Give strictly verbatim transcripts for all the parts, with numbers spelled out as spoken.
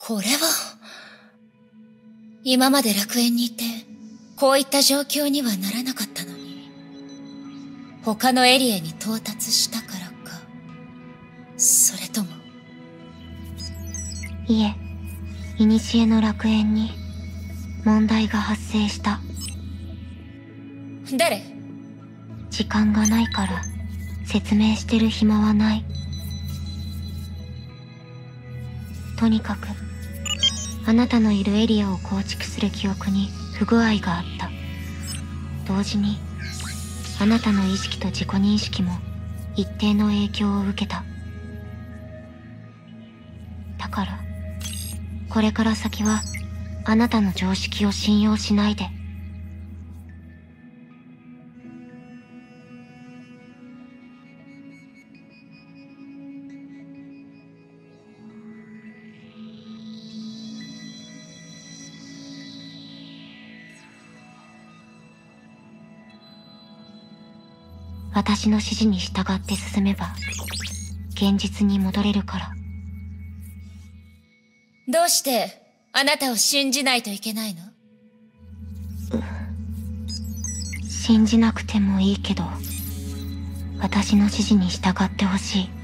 これは、今まで楽園にいて、こういった状況にはならなかったのに、他のエリアに到達したからか、それとも。 いえ、古の楽園に問題が発生した。 誰？ 時間がないから説明してる暇はない。とにかくあなたのいるエリアを構築する記憶に不具合があった。同時にあなたの意識と自己認識も一定の影響を受けた。だからこれから先はあなたの常識を信用しないで。私の指示に従って進めば現実に戻れるから。 どうしてあなたを信じないといけないの？ 信じなくてもいいけど、私の指示に従ってほしい。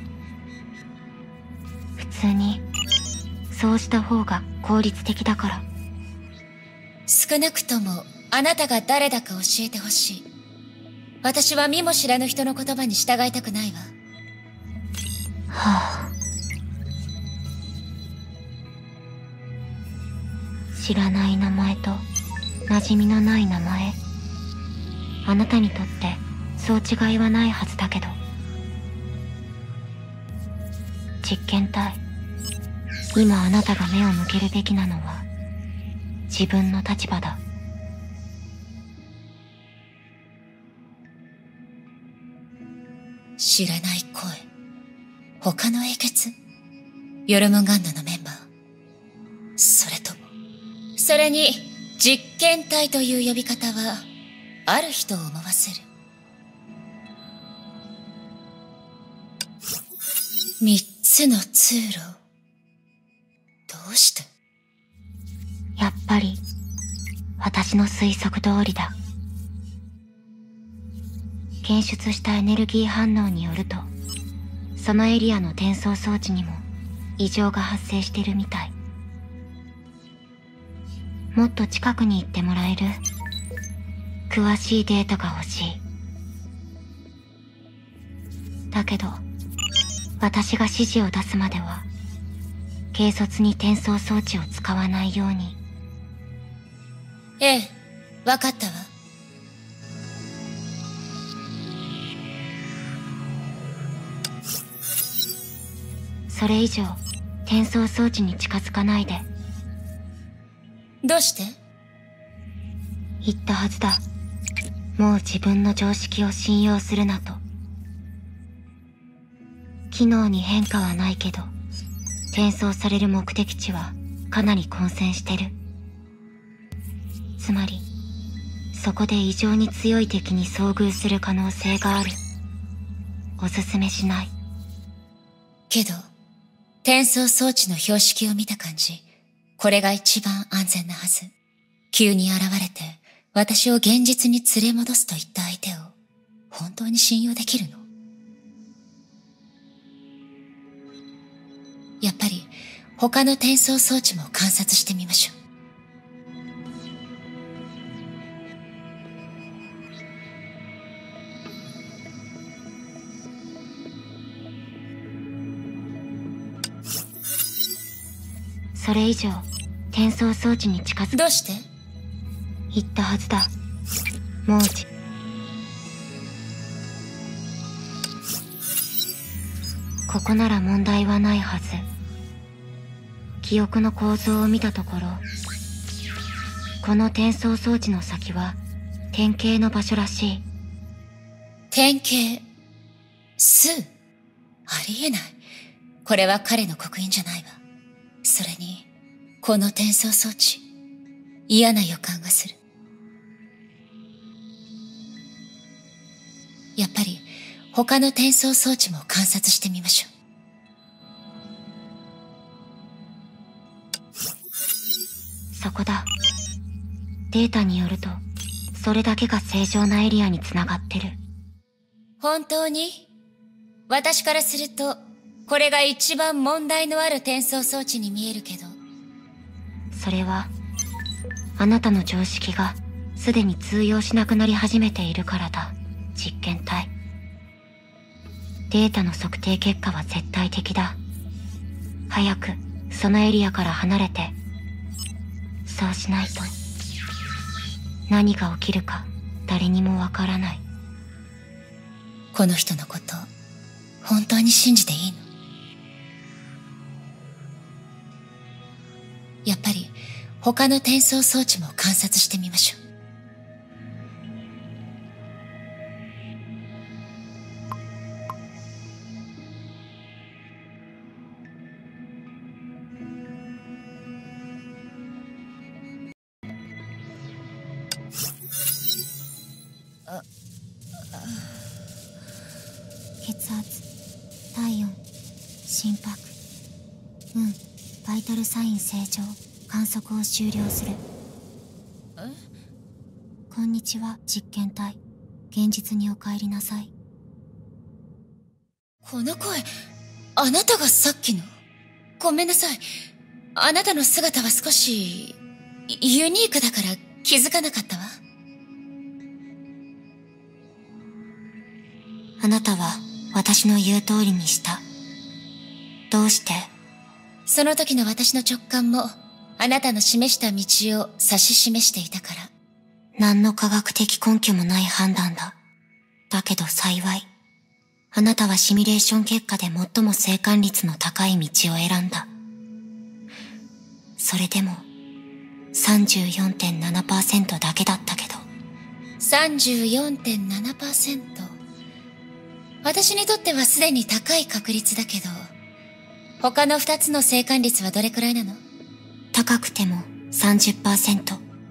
普通にそうした方が効率的だから。 少なくともあなたが誰だか教えてほしい。私は見も知らぬ人の言葉に従いたくないわ。 はあ。知らない名前と馴染みのない名前。あなたにとってそう違いはないはずだけど。実験体、今あなたが目を向けるべきなのは自分の立場だ。 知らない声。他の英傑？ヨルムンガンドのメンバー。それとも、それに実験体という呼び方はある人を思わせる。三つの通路。どうして？ やっぱり私の推測通りだ。検出したエネルギー反応によると、そのエリアの転送装置にも異常が発生してるみたい。もっと近くに行ってもらえる？詳しいデータが欲しい。だけど私が指示を出すまでは軽率に転送装置を使わないように。 ええ、わかったわ。 それ以上転送装置に近づかないで。 どうして？ 言ったはずだ。もう自分の常識を信用するなと。機能に変化はないけど、転送される目的地はかなり混戦してる。つまりそこで異常に強い敵に遭遇する可能性がある。おすすめしない。 けど転送装置の標識を見た感じ、これが一番安全なはず。急に現れて私を現実に連れ戻すといった相手を本当に信用できるの？やっぱり他の転送装置も観察してみましょう。 それ以上転送装置に近づく。 どうして？ 言ったはずだ。もうじここなら問題はないはず。記憶の構造を見たところ、この転送装置の先は典型の場所らしい。 典型？スー？ありえない。これは彼の刻印じゃないわ。それにこの転送装置、嫌な予感がする。やっぱり他の転送装置も観察してみましょう。 こだ。データによると、それだけが正常なエリアに繋がってる。 本当に？私からすると、これが一番問題のある転送装置に見えるけど。 それは、あなたの常識がすでに通用しなくなり始めているからだ、実験体。データの測定結果は絶対的だ。早くそのエリアから離れて。そうしないと、何が起きるか誰にもわからない。 この人のこと、本当に信じていいの？やっぱり他の転送装置も観察してみましょう。 血圧、体温、心拍、うん、バイタルサイン正常。観測を終了する。 え？ こんにちは、実験体。現実にお帰りなさい。 この声、あなたがさっきの？ごめんなさい。あなたの姿は少し、ユニークだから気づかなかったわ。 あなたは私の言う通りにした。どうして？ その時の私の直感も、あなたの示した道を指し示していたから。 何の科学的根拠もない判断だ。だけど幸い、あなたはシミュレーション結果で最も生還率の高い道を選んだ。それでも さんじゅうよんてんななパーセント だけだったけど。 さんじゅうよんてんななパーセント。私にとってはすでに高い確率だけど、他のふたつの生還率はどれくらいなの？ 高くても さんじゅっパーセント。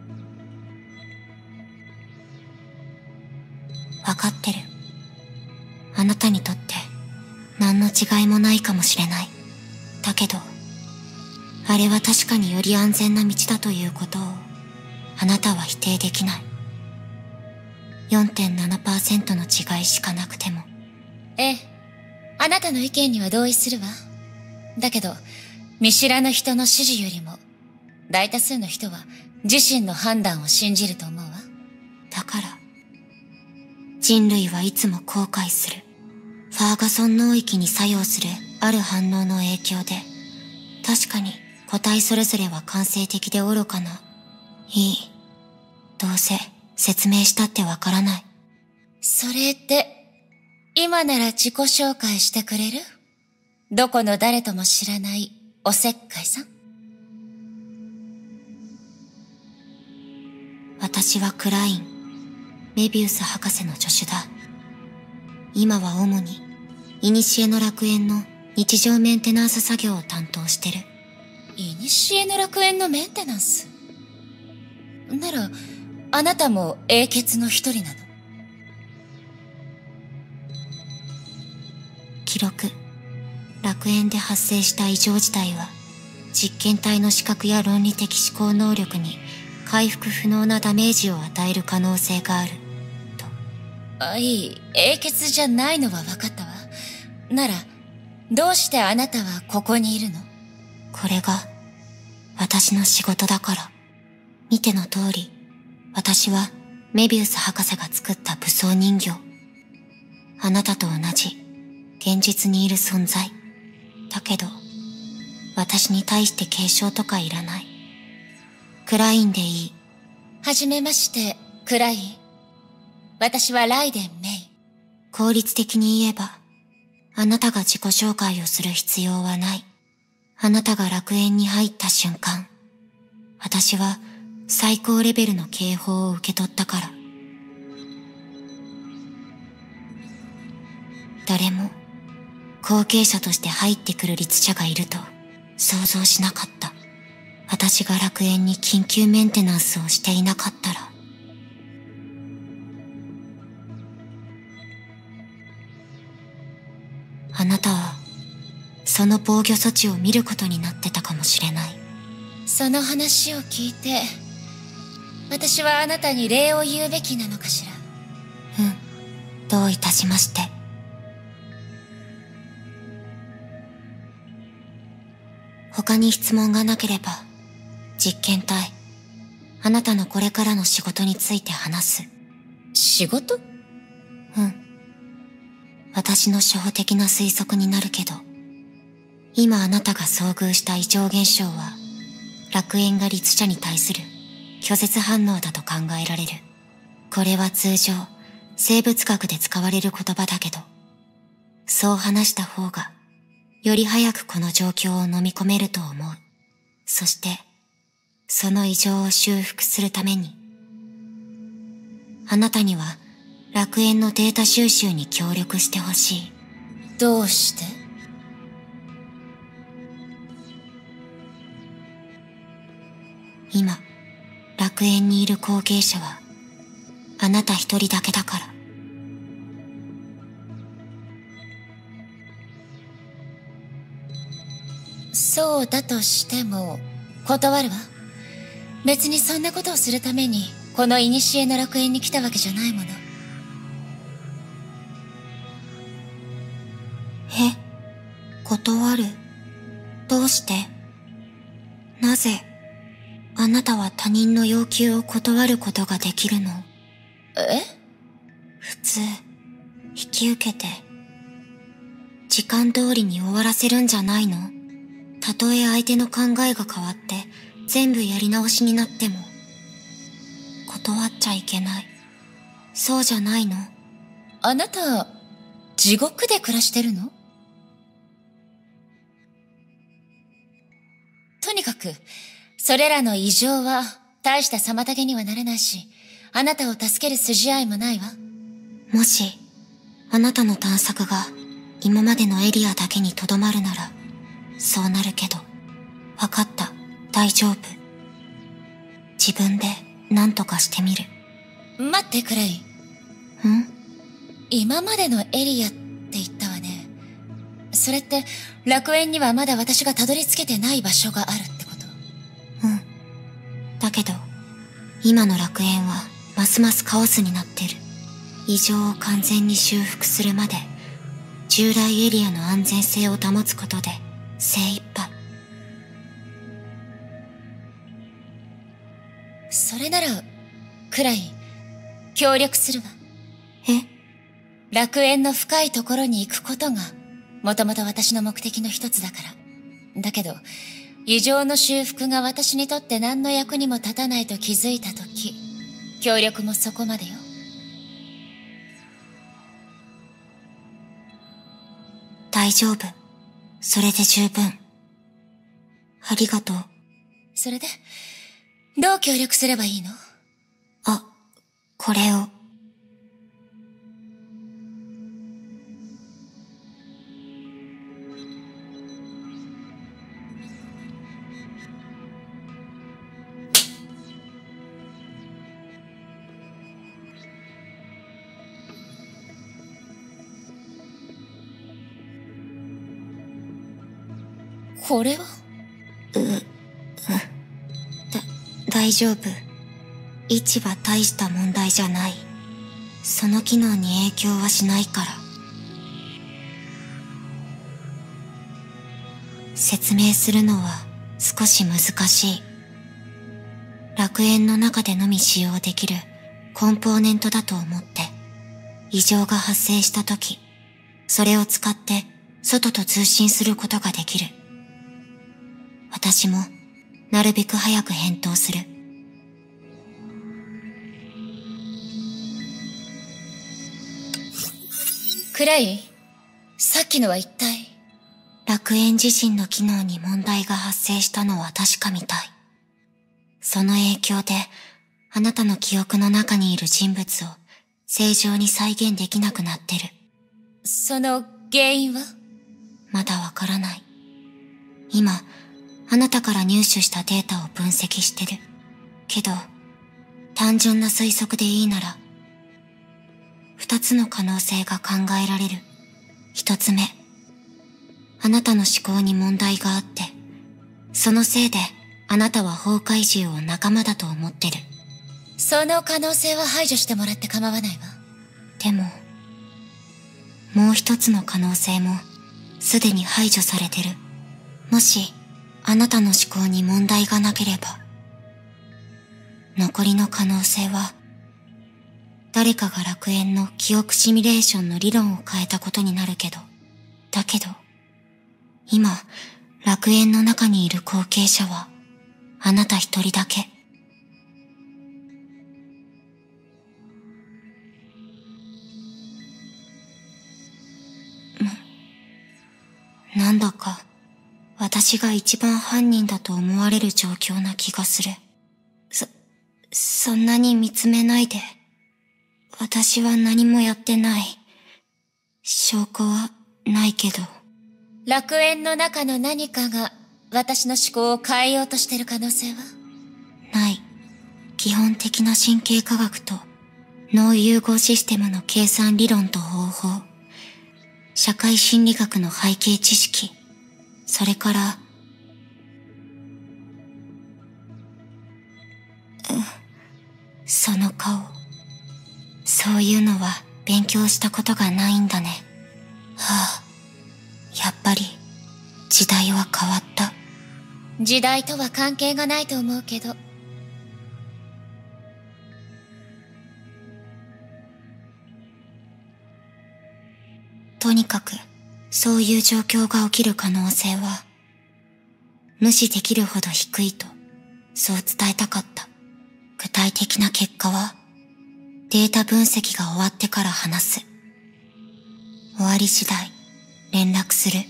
わかってる。あなたにとって何の違いもないかもしれない。だけど、あれは確かにより安全な道だということをあなたは否定できない。よんてんななパーセント の違いしかなくても。 ええ、あなたの意見には同意するわ。だけど、見知らぬ人の指示よりも、大多数の人は自身の判断を信じると思うわ。 だから、人類はいつも後悔する。ファーガソン脳域に作用するある反応の影響で、確かに個体それぞれは感性的で愚かな。いい。どうせ説明したってわからない。 それって、今なら自己紹介してくれる？どこの誰とも知らないおせっかいさん。 私はクライン、メビウス博士の助手だ。今は主に、古の楽園の日常メンテナンス作業を担当してる。 古の楽園のメンテナンス？なら、あなたも英傑の一人なの？ 記録。楽園で発生した異常事態は、実験体の視覚や論理的思考能力に回復不能なダメージを与える可能性がある、と。 あ、いい。英傑じゃないのは分かったわ。なら、どうしてあなたはここにいるの？ これが、私の仕事だから。見ての通り、私はメビウス博士が作った武装人形。あなたと同じ、現実にいる存在。だけど、私に対して継承とかいらない。クラインでいい。 はじめまして、クライン。私はライデン・メイ。 効率的に言えば、あなたが自己紹介をする必要はない。あなたが楽園に入った瞬間、私は最高レベルの警報を受け取ったから。誰も後継者として入ってくる律者がいると想像しなかった。私が楽園に緊急メンテナンスをしていなかったら。あなたはその防御措置を見ることになってたかもしれない。 その話を聞いて、私はあなたに礼を言うべきなのかしら。 うん、どういたしまして。他に質問がなければ、実験体、あなたのこれからの仕事について話す。 仕事？ うん。私の初歩的な推測になるけど、今あなたが遭遇した異常現象は、楽園が律者に対する拒絶反応だと考えられる。これは通常、生物学で使われる言葉だけど、そう話した方が、より早くこの状況を飲み込めると思う。そして、その異常を修復するために、あなたには楽園のデータ収集に協力してほしい。 どうして？ 今、楽園にいる後継者は、あなた一人だけだから。 そうだとしても、断るわ。別にそんなことをするために、この古の楽園に来たわけじゃないもの。 え？断る？どうして？なぜ、あなたは他人の要求を断ることができるの？ え？ 普通、引き受けて、時間通りに終わらせるんじゃないの？たとえ相手の考えが変わって全部やり直しになっても、断っちゃいけない。そうじゃないの？ あなた、地獄で暮らしてるの？とにかく、それらの異常は大した妨げにはならないし、あなたを助ける筋合いもないわ。 もし、あなたの探索が今までのエリアだけにとどまるなら、そうなるけど、わかった、大丈夫。自分で何とかしてみる。 待ってくれい。 ん？ 今までのエリアって言ったわね。それって楽園にはまだ私がたどり着けてない場所があるってこと？ うん。だけど、今の楽園はますますカオスになってる。異常を完全に修復するまで、従来エリアの安全性を保つことで精一杯。 それなら、くらい、協力するわ。 え？ 楽園の深いところに行くことが、もともと私の目的の一つだから。だけど、異常の修復が私にとって何の役にも立たないと気づいたとき、協力もそこまでよ。 大丈夫。それで十分。ありがとう。 それで、どう協力すればいいの？ あ、これを。 これは？ う、う、だ、大丈夫。位置は大した問題じゃない。その機能に影響はしないから。説明するのは少し難しい。楽園の中でのみ使用できるコンポーネントだと思って、異常が発生したとき、それを使って外と通信することができる。私もなるべく早く返答する。 クレイ、さっきのは一体？ 楽園自身の機能に問題が発生したのは確かみたい。その影響で、あなたの記憶の中にいる人物を正常に再現できなくなってる。 その原因は？ まだわからない。今、あなたから入手したデータを分析してる。けど、単純な推測でいいなら、二つの可能性が考えられる。一つ目、あなたの思考に問題があって、そのせいであなたは崩壊獣を仲間だと思ってる。 その可能性は排除してもらって構わないわ。 でも、もう一つの可能性もすでに排除されてる。もしあなたの思考に問題がなければ、残りの可能性は誰かが楽園の記憶シミュレーションの理論を変えたことになるけど、だけど今楽園の中にいる後継者はあなた一人だけ。なんだか私が一番犯人だと思われる状況な気がする。そ、そんなに見つめないで。私は何もやってない。証拠はないけど。 楽園の中の何かが私の思考を変えようとしてる可能性は？ ない。基本的な神経科学と脳融合システムの計算理論と方法、社会心理学の背景知識、それから、うん、その顔。そういうのは勉強したことがないんだね。はあ、やっぱり時代は変わった。 時代とは関係がないと思うけど。 とにかく、そういう状況が起きる可能性は、無視できるほど低いと、そう伝えたかった。具体的な結果は、データ分析が終わってから話す。終わり次第、連絡する。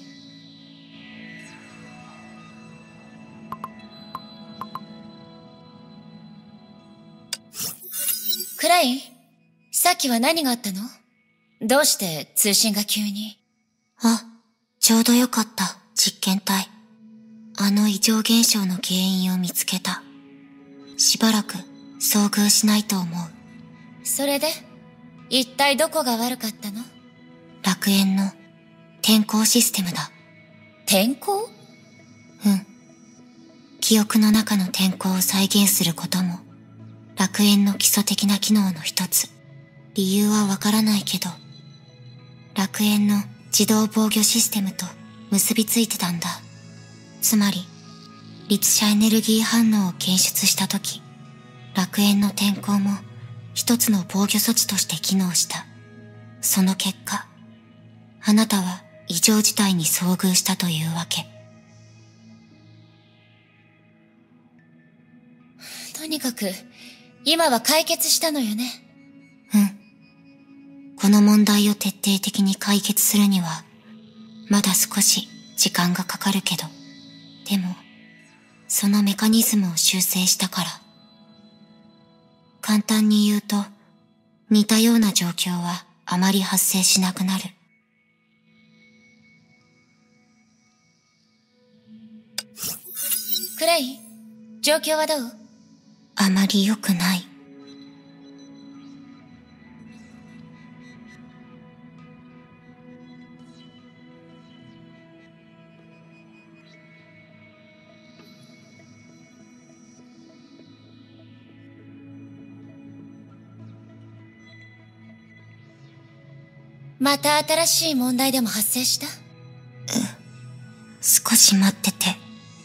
クライン、さっきは何があったの？どうして通信が急に？ あ、ちょうどよかった、実験体。あの異常現象の原因を見つけた。しばらく遭遇しないと思う。 それで、一体どこが悪かったの？ 楽園の転校システムだ。 転校？ うん。記憶の中の転校を再現することも、楽園の基礎的な機能の一つ。理由はわからないけど、楽園の自動防御システムと結びついてたんだ。つまり、律者エネルギー反応を検出したとき、楽園の転校も一つの防御措置として機能した。その結果、あなたは異常事態に遭遇したというわけ。 とにかく、今は解決したのよね。 うん。この問題を徹底的に解決するには、まだ少し時間がかかるけど、でも、そのメカニズムを修正したから。簡単に言うと、似たような状況はあまり発生しなくなる。 クレイ、状況はどう？ あまり良くない。 また新しい問題でも発生した？ うん。少し待ってて。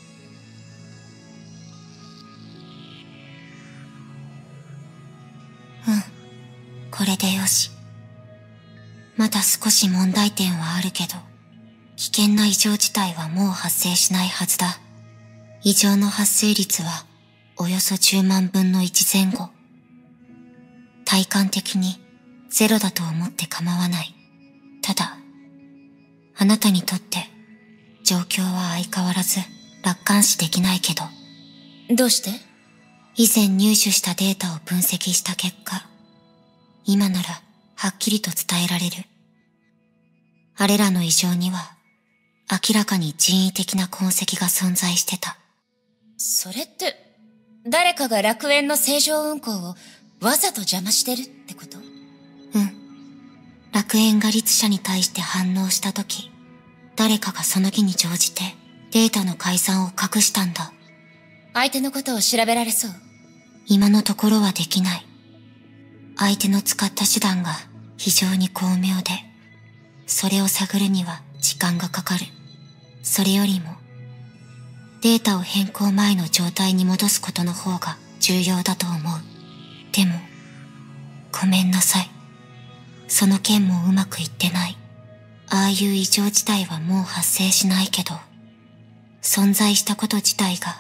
うん。これでよし。まだ少し問題点はあるけど、危険な異常事態はもう発生しないはずだ。異常の発生率はおよそじゅうまんぶんのいち前後。体感的にゼロだと思って構わない。ただ、あなたにとって状況は相変わらず楽観視できないけど。 どうして？ 以前入手したデータを分析した結果、今ならはっきりと伝えられる。あれらの異常には明らかに人為的な痕跡が存在してた。 それって、誰かが楽園の正常運行をわざと邪魔してるってこと？ うん。楽園が律者に対して反応したとき、誰かがその儀に乗じてデータの改ざんを隠したんだ。 相手のことを調べられそう？ 今のところはできない。相手の使った手段が非常に巧妙で、それを探るには時間がかかる。それよりも、データを変更前の状態に戻すことの方が重要だと思う。でも、ごめんなさい。その件もうまくいってない。ああいう異常事態はもう発生しないけど、存在したこと自体が、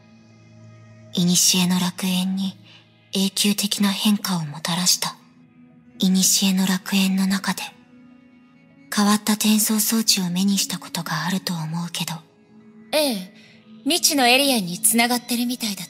古の楽園に永久的な変化をもたらした。古の楽園の中で、変わった転送装置を目にしたことがあると思うけど。 ええ、未知のエリアに繋がってるみたいだった。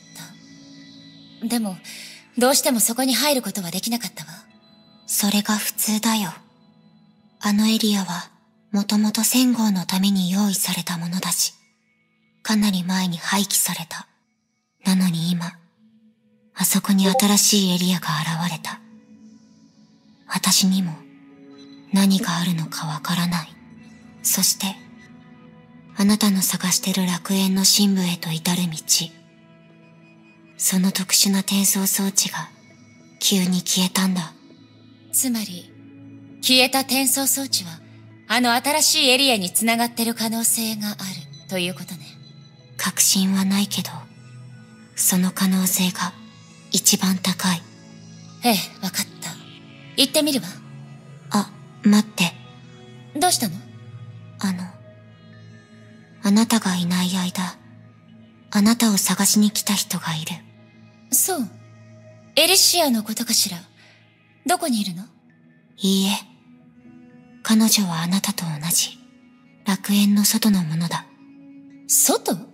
でも、どうしてもそこに入ることはできなかったわ。 それが普通だよ。あのエリアは、もともと戦号のために用意されたものだし、かなり前に廃棄された。なのに今、あそこに新しいエリアが現れた。私にも何があるのかわからない。そして、あなたの探してる楽園の深部へと至る道。その特殊な転送装置が急に消えたんだ。 つまり、消えた転送装置は、あの新しいエリアに繋がってる可能性があるということね。 確信はないけど、その可能性が一番高い。 ええ、わかった。行ってみるわ。 あ、待って。 どうしたの？ あの、あなたがいない間、あなたを探しに来た人がいる。 そう。エリシアのことかしら。どこにいるの？ いいえ。彼女はあなたと同じ、楽園の外のものだ。 外？うん。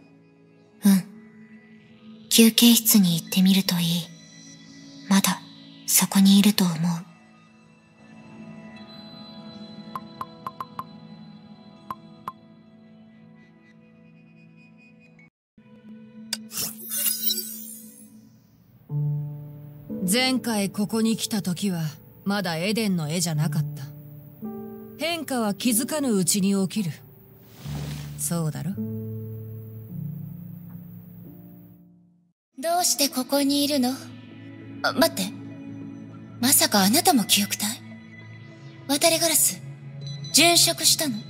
休憩室に行ってみるといい。まだ、そこにいると思う。 前回ここに来た時は、まだエデンの絵じゃなかった。変化は気づかぬうちに起きる。そうだろ？ どうしてここにいるの？あ、待って。まさかあなたも記憶体？渡りガラス、殉職したの？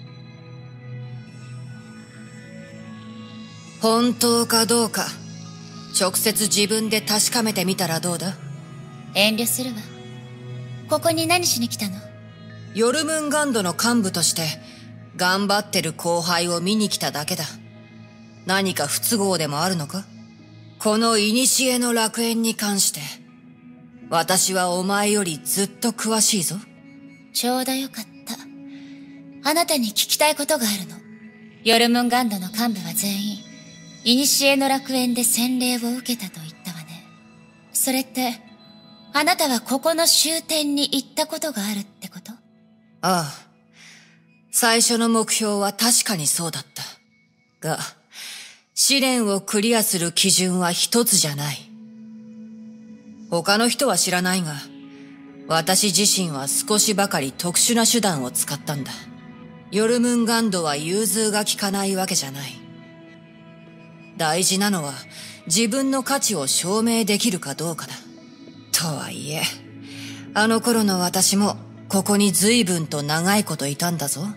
本当かどうか、直接自分で確かめてみたらどうだ？ 遠慮するわ。ここに何しに来たの？ ヨルムンガンドの幹部として、頑張ってる後輩を見に来ただけだ。何か不都合でもあるのか？この古の楽園に関して、私はお前よりずっと詳しいぞ。 ちょうどよかった。あなたに聞きたいことがあるの。ヨルムンガンドの幹部は全員、古の楽園で洗礼を受けたと言ったわね。それって、あなたはここの終点に行ったことがあるってこと？ ああ。最初の目標は確かにそうだった。が、試練をクリアする基準は一つじゃない。他の人は知らないが、私自身は少しばかり特殊な手段を使ったんだ。ヨルムンガンドは融通が利かないわけじゃない。大事なのは自分の価値を証明できるかどうかだ。とはいえ、あの頃の私もここに随分と長いこといたんだぞ。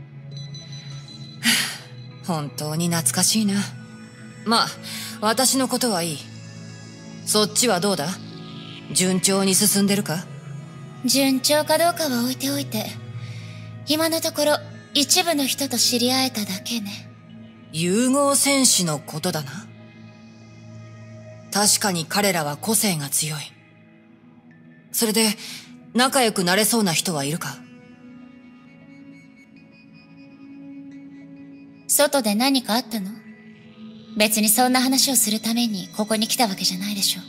本当に懐かしいな。まあ、私のことはいい。そっちはどうだ？順調に進んでるか？ 順調かどうかは置いておいて、今のところ一部の人と知り合えただけね。 融合戦士のことだな。確かに彼らは個性が強い。それで、仲良くなれそうな人はいるか？ 外で何かあったの？別にそんな話をするためにここに来たわけじゃないでしょ。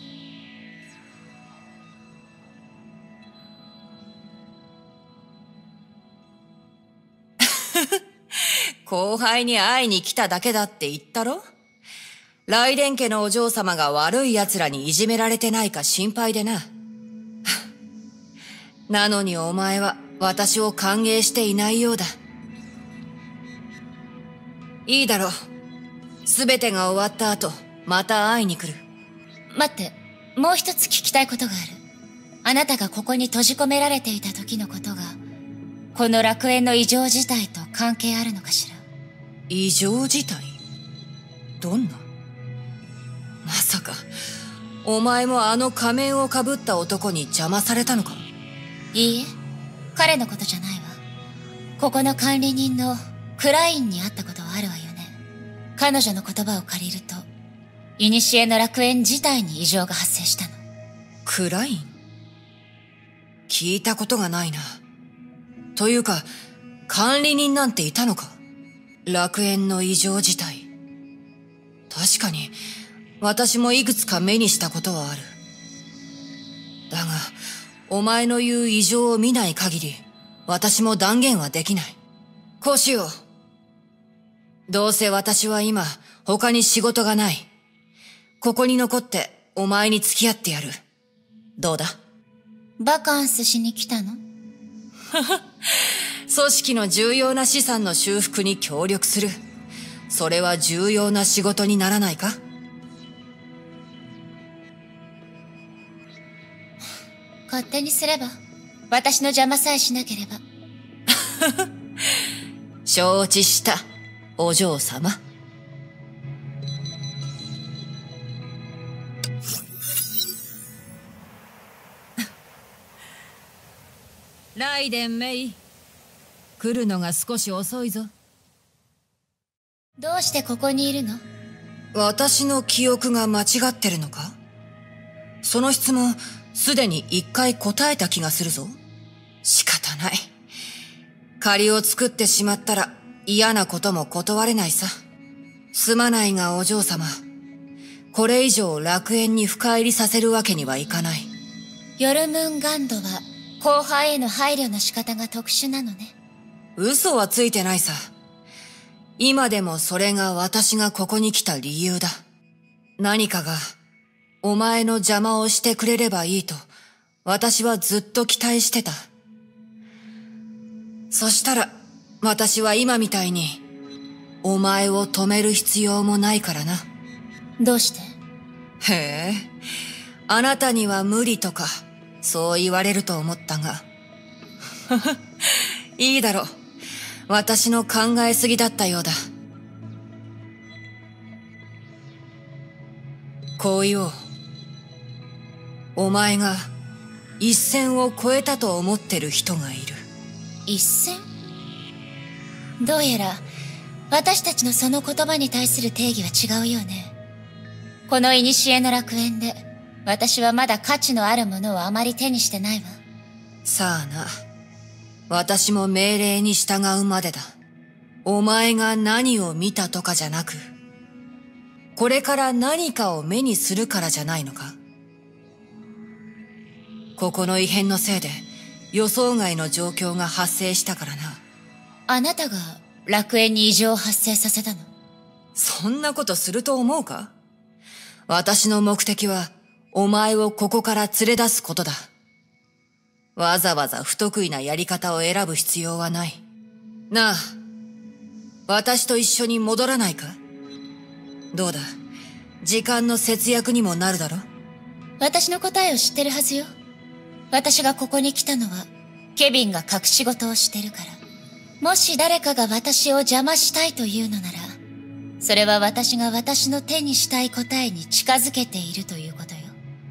後輩に会いに来ただけだって言ったろ？雷電家のお嬢様が悪い奴らにいじめられてないか心配でな。なのにお前は私を歓迎していないようだ。いいだろう。すべてが終わった後、 また会いに来る。 待って、もう一つ聞きたいことがある。あなたがここに閉じ込められていた時のことが、この楽園の異常事態と関係あるのかしら。 異常事態？どんな？まさか、お前もあの仮面をかぶった男に邪魔されたのか？ いいえ、彼のことじゃないわ。ここの管理人のクラインに会ったことはあるわよね。彼女の言葉を借りると、古の楽園自体に異常が発生したの。 クライン？聞いたことがないな。というか、管理人なんていたのか？楽園の異常事態。確かに、私もいくつか目にしたことはある。だが、お前の言う異常を見ない限り、私も断言はできない。こうしよう。どうせ私は今、他に仕事がない。ここに残って、お前に付き合ってやる。どうだ？ バカンスしに来たの？ 組織の重要な資産の修復に協力する。それは重要な仕事にならないか？ 勝手にすれば、私の邪魔さえしなければ。 承知した、お嬢様。ライデン・メイ、来るのが少し遅いぞ。 どうしてここにいるの？ 私の記憶が間違ってるのか？その質問、すでに一回答えた気がするぞ。仕方ない。借りを作ってしまったら嫌なことも断れないさ。すまないがお嬢様、これ以上楽園に深入りさせるわけにはいかない。 ヨルムンガンドは後輩への配慮の仕方が特殊なのね。 嘘はついてないさ。今でもそれが私がここに来た理由だ。何かがお前の邪魔をしてくれればいいと私はずっと期待してた。そしたら私は今みたいにお前を止める必要もないからな。 どうして？ へえ、あなたには無理とかそう言われると思ったが。いいだろう。私の考えすぎだったようだ。こう言おう。お前が一線を越えたと思ってる人がいる。 一線？どうやら私たちのその言葉に対する定義は違うようね。この古の楽園で私はまだ価値のあるものをあまり手にしてないわ。 さあな。私も命令に従うまでだ。お前が何を見たとかじゃなく、これから何かを目にするからじゃないのか？ここの異変のせいで予想外の状況が発生したからな。 あなたが楽園に異常を発生させたの？ そんなことすると思うか？私の目的はお前をここから連れ出すことだ。わざわざ不得意なやり方を選ぶ必要はない。なあ、私と一緒に戻らないか？どうだ、時間の節約にもなるだろ？ 私の答えを知ってるはずよ。私がここに来たのは、ケビンが隠し事をしてるから。もし誰かが私を邪魔したいというのなら、それは私が私の手にしたい答えに近づけているということよ。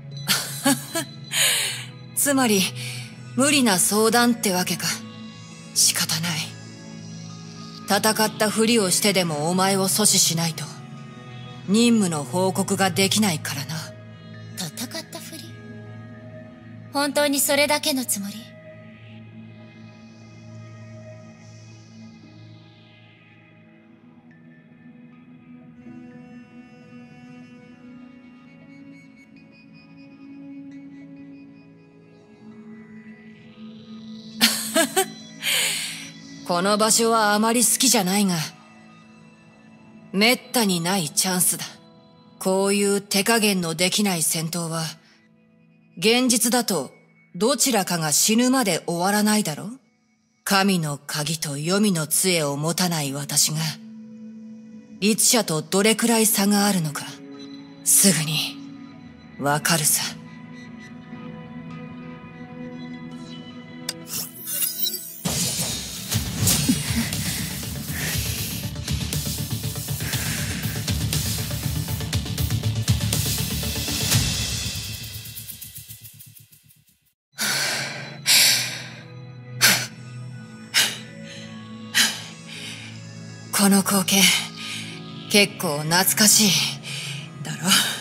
つまり、無理な相談ってわけか。仕方ない。戦ったふりをしてでもお前を阻止しないと、任務の報告ができないからな。 戦ったふり？本当にそれだけのつもり？ この場所はあまり好きじゃないが、めったにないチャンスだ。こういう手加減のできない戦闘は、現実だとどちらかが死ぬまで終わらないだろ？神の鍵と黄泉の杖を持たない私が、律者とどれくらい差があるのか。 すぐに、わかるさ。この光景、結構懐かしい、だろ？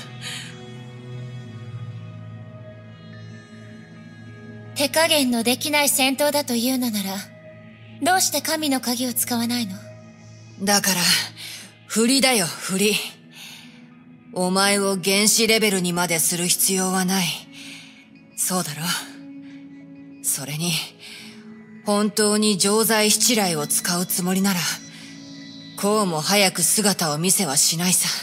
手加減のできない戦闘だというのなら、どうして神の鍵を使わないの？ だから、振りだよ、振り。お前を原子レベルにまでする必要はない。そうだろ？それに、本当に錠剤七雷を使うつもりなら、こうも早く姿を見せはしないさ。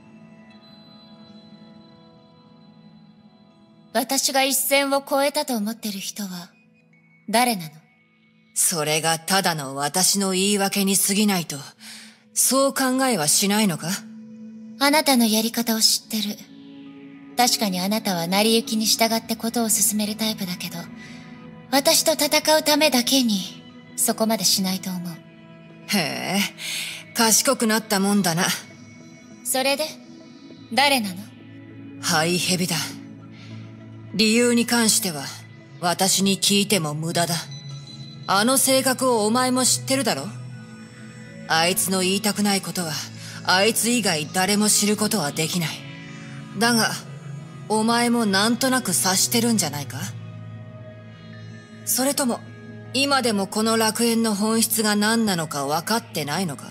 私が一線を越えたと思ってる人は、誰なの？ それがただの私の言い訳に過ぎないと、そう考えはしないのか？ あなたのやり方を知ってる。確かにあなたは成り行きに従ってことを進めるタイプだけど、私と戦うためだけに、そこまでしないと思う。 へえ、賢くなったもんだな。 それで、誰なの？ ハイヘビだ。理由に関しては、私に聞いても無駄だ。あの性格をお前も知ってるだろ？あいつの言いたくないことは、あいつ以外誰も知ることはできない。だが、お前もなんとなく察してるんじゃないか？それとも、今でもこの楽園の本質が何なのか分かってないのか？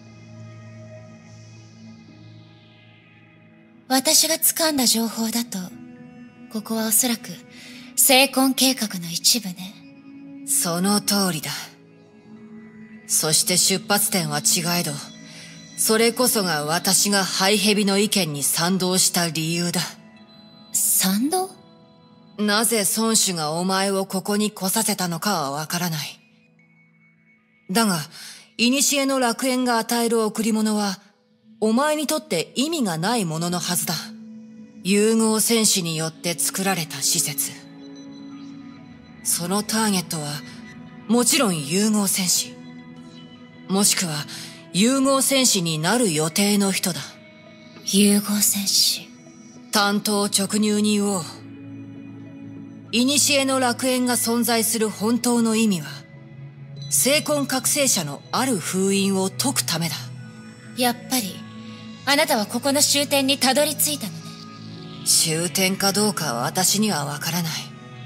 私が掴んだ情報だと、ここはおそらく、聖魂計画の一部ね。 その通りだ。そして出発点は違えど、それこそが私がハイヘビの意見に賛同した理由だ。 賛同？ なぜ孫子がお前をここに来させたのかはわからない。だが、古の楽園が与える贈り物は、お前にとって意味がないもののはずだ。融合戦士によって作られた施設。そのターゲットは、もちろん融合戦士。もしくは、融合戦士になる予定の人だ。 融合戦士。 単刀直入に言おう。古の楽園が存在する本当の意味は、聖魂覚醒者のある封印を解くためだ。 やっぱり、あなたはここの終点にたどり着いたのね。 終点かどうかは私にはわからない。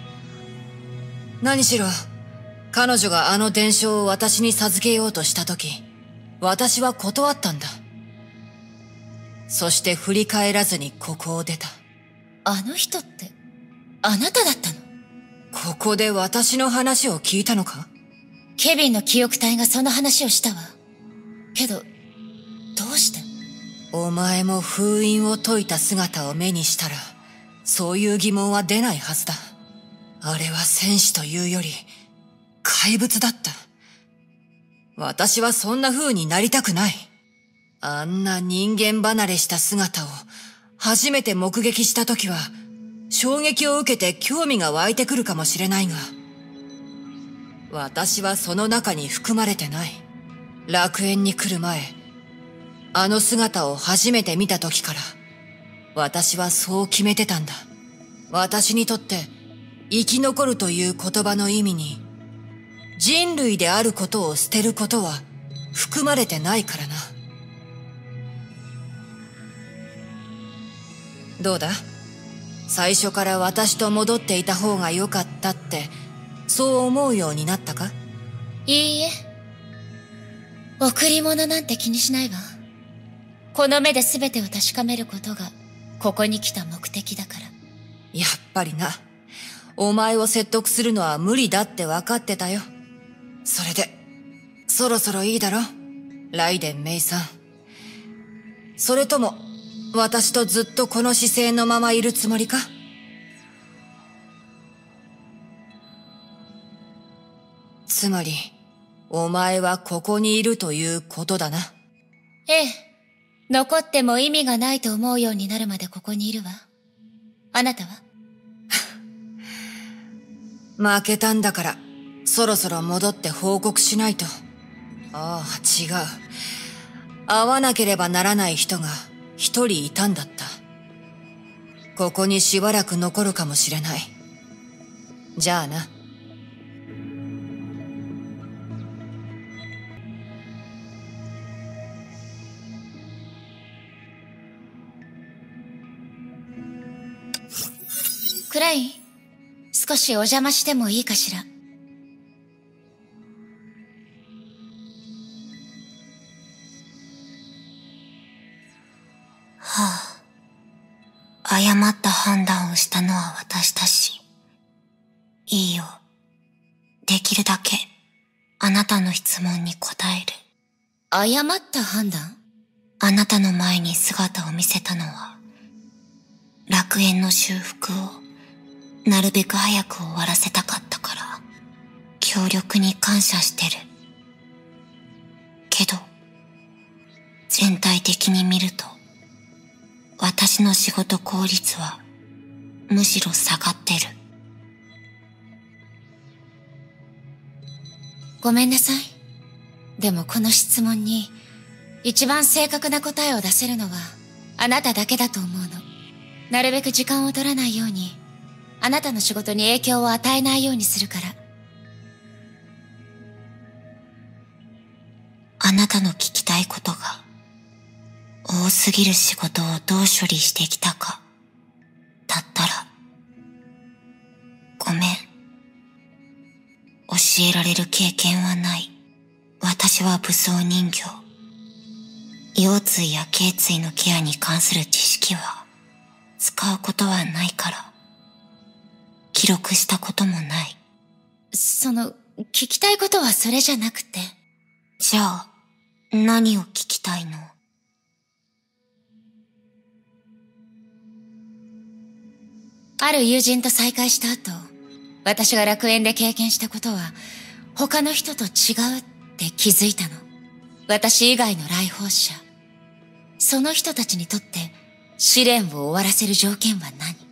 何しろ、彼女があの伝承を私に授けようとしたとき、私は断ったんだ。そして振り返らずにここを出た。 あの人って、あなただったの？ ここで私の話を聞いたのか？ ケビンの記憶体がその話をしたわ。けど、どうして？ お前も封印を解いた姿を目にしたら、そういう疑問は出ないはずだ。あれは戦士というより、怪物だった。私はそんな風になりたくない。あんな人間離れした姿を初めて目撃したときは、衝撃を受けて興味が湧いてくるかもしれないが、私はその中に含まれてない。楽園に来る前、あの姿を初めて見たときから、私はそう決めてたんだ。私にとって、生き残るという言葉の意味に、人類であることを捨てることは含まれてないからな。どうだ？最初から私と戻っていた方が良かったって、そう思うようになったか？ いいえ。贈り物なんて気にしないわ。この目で全てを確かめることが、ここに来た目的だから。 やっぱりな。お前を説得するのは無理だって分かってたよ。それで、そろそろいいだろ？ライデン・メイさん。それとも、私とずっとこの姿勢のままいるつもりか？つまり、お前はここにいるということだな。 ええ。 残っても意味がないと思うようになるまでここにいるわ。あなたは？ 負けたんだから、そろそろ戻って報告しないと。ああ、違う。会わなければならない人が一人いたんだった。ここにしばらく残るかもしれない。じゃあな。 クライン、少しお邪魔してもいいかしら。 はあ、誤った判断をしたのは私だし。いいよ。できるだけ、あなたの質問に答える。 誤った判断？ あなたの前に姿を見せたのは、楽園の修復を、なるべく早く終わらせたかったから、強力に感謝してる。けど、全体的に見ると、私の仕事効率は、むしろ下がってる。 ごめんなさい。でもこの質問に、一番正確な答えを出せるのは、あなただけだと思うの。なるべく時間を取らないように、あなたの仕事に影響を与えないようにするから。 あなたの聞きたいことが、多すぎる仕事をどう処理してきたか、だったら、ごめん。教えられる経験はない。私は武装人形。腰椎や頸椎のケアに関する知識は、使うことはないから。記録したこともない。 その、聞きたいことはそれじゃなくて。 じゃあ、何を聞きたいの？ ある友人と再会した後、私が楽園で経験したことは、他の人と違うって気づいたの。私以外の来訪者。その人たちにとって、試練を終わらせる条件は何？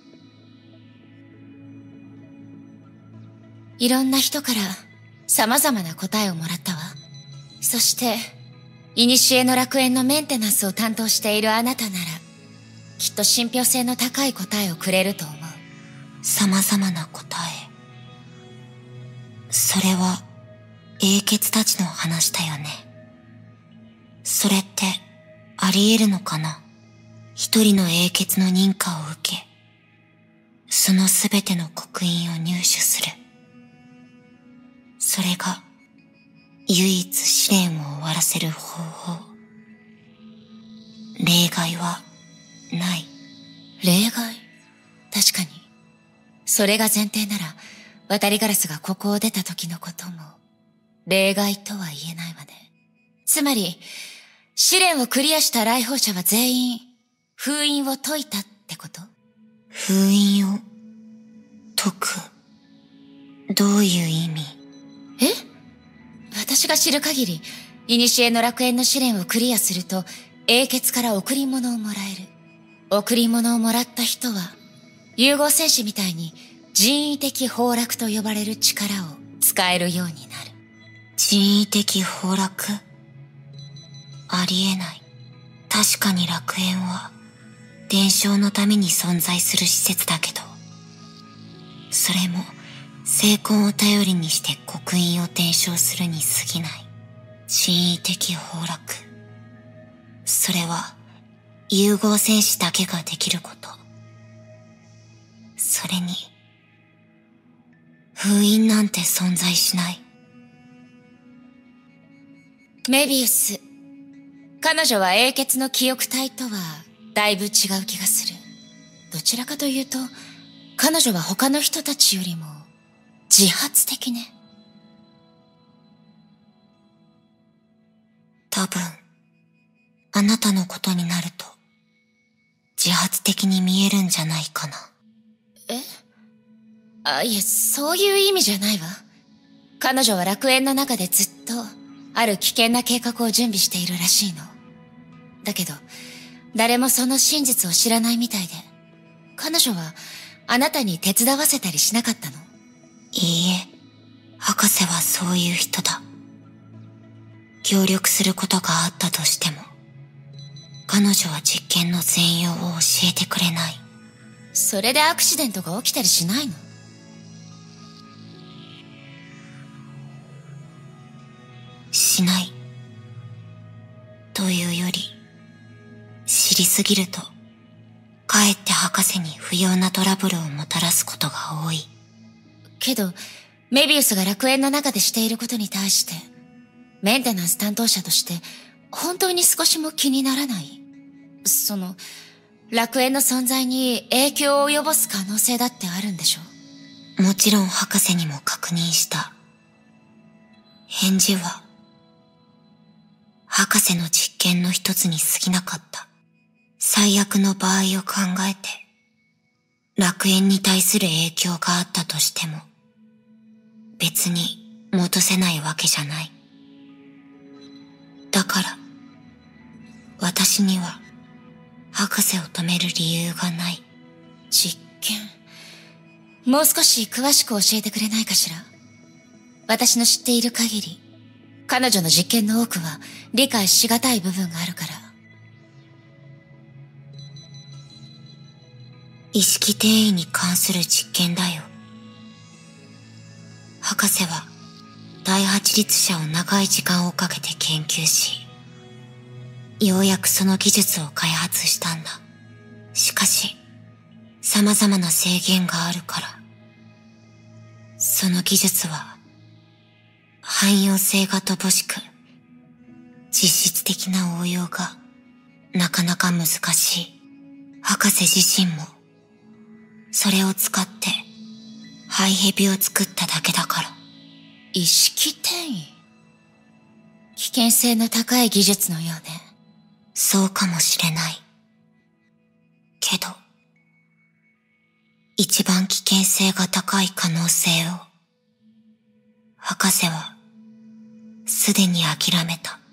いろんな人から様々な答えをもらったわ。そして、古の楽園のメンテナンスを担当しているあなたなら、きっと信憑性の高い答えをくれると思う。 様々な答え。それは、英傑たちの話だよね。それって、あり得るのかな？一人の英傑の認可を受け、そのすべての刻印を入手する。それが、唯一試練を終わらせる方法。例外は、ない。 例外？確かに。それが前提なら、渡りガラスがここを出た時のことも、例外とは言えないわね。つまり、試練をクリアした来訪者は全員、封印を解いたってこと？ 封印を、解く。どういう意味？ え？私が知る限り、古の楽園の試練をクリアすると、英傑から贈り物をもらえる。贈り物をもらった人は、融合戦士みたいに人為的崩落と呼ばれる力を使えるようになる。 人為的崩落？ありえない。確かに楽園は、伝承のために存在する施設だけど、それも、聖魂を頼りにして刻印を伝承するに過ぎない。人為的崩落。それは、融合戦士だけができること。それに、封印なんて存在しない。 メビウス。彼女は英傑の記憶体とはだいぶ違う気がする。どちらかというと、彼女は他の人たちよりも自発的ね。 多分、あなたのことになると、自発的に見えるんじゃないかな。 え？あ、いえ、そういう意味じゃないわ。彼女は楽園の中でずっと、ある危険な計画を準備しているらしいの。 だけど、誰もその真実を知らないみたいで、彼女はあなたに手伝わせたりしなかったの？ いいえ、博士はそういう人だ。協力することがあったとしても、彼女は実験の全容を教えてくれない。 それでアクシデントが起きたりしないの？ しない。というより、知りすぎると、かえって博士に不要なトラブルをもたらすことが多い。 けど、メビウスが楽園の中でしていることに対して、メンテナンス担当者として、本当に少しも気にならない？その、楽園の存在に影響を及ぼす可能性だってあるんでしょ？ もちろん博士にも確認した。返事は、博士の実験の一つに過ぎなかった。最悪の場合を考えて、楽園に対する影響があったとしても、別に戻せないわけじゃない。だから、私には、博士を止める理由がない。 実験。もう少し詳しく教えてくれないかしら。私の知っている限り、彼女の実験の多くは理解しがたい部分があるから。 意識転移に関する実験だよ。博士は第八律者を長い時間をかけて研究し、ようやくその技術を開発したんだ。しかし、様々な制限があるから、その技術は汎用性が乏しく、実質的な応用がなかなか難しい。博士自身も、それを使ってハイヘビを作っただけだから。 意識転移。危険性の高い技術のようね。 そうかもしれない。けど、一番危険性が高い可能性を、博士は、すでに諦めた。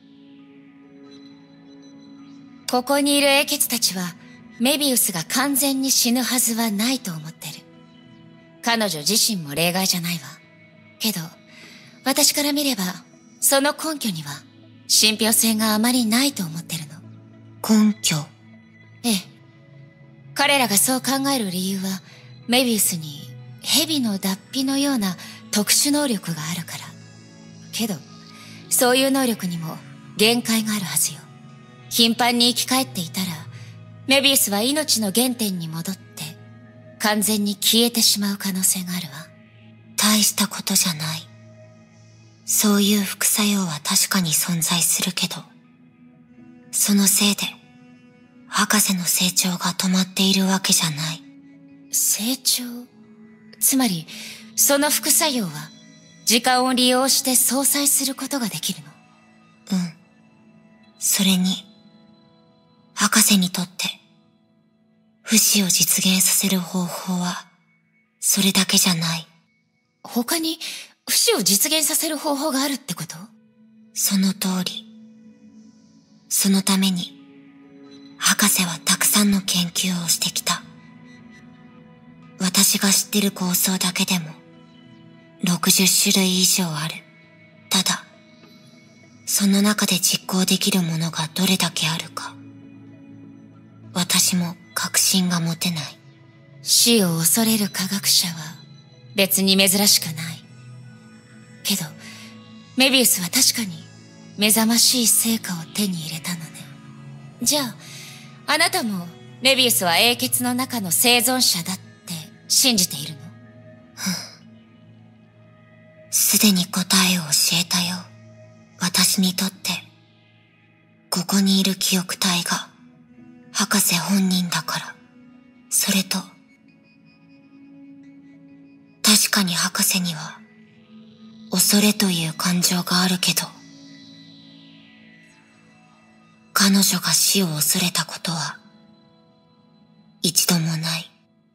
ここにいる英傑たちは、メビウスが完全に死ぬはずはないと思ってる。彼女自身も例外じゃないわ。けど、私から見れば、その根拠には、信憑性があまりないと思ってるの。 根拠？ ええ。彼らがそう考える理由は、メビウスに蛇の脱皮のような特殊能力があるから。けど、そういう能力にも限界があるはずよ。頻繁に生き返っていたら、メビウスは命の原点に戻って、完全に消えてしまう可能性があるわ。 大したことじゃない。そういう副作用は確かに存在するけど、そのせいで、博士の成長が止まっているわけじゃない。 成長？つまり、その副作用は、時間を利用して相殺することができるの？ うん。それに、博士にとって、不死を実現させる方法は、それだけじゃない。 他に、不死を実現させる方法があるってこと？ その通り。そのために、博士はたくさんの研究をしてきた。私が知ってる構想だけでも、ろくじゅっしゅるい以上ある。ただ、その中で実行できるものがどれだけあるか、私も確信が持てない。 死を恐れる科学者は別に珍しくない。けど、メビウスは確かに目覚ましい成果を手に入れたのね。じゃあ、あなたもメビウスは英傑の中の生存者だって信じているの？ すでに答えを教えたよ。私にとって、ここにいる記憶体が、博士本人だから。それと、確かに博士には、恐れという感情があるけど、彼女が死を恐れたことは、一度もない。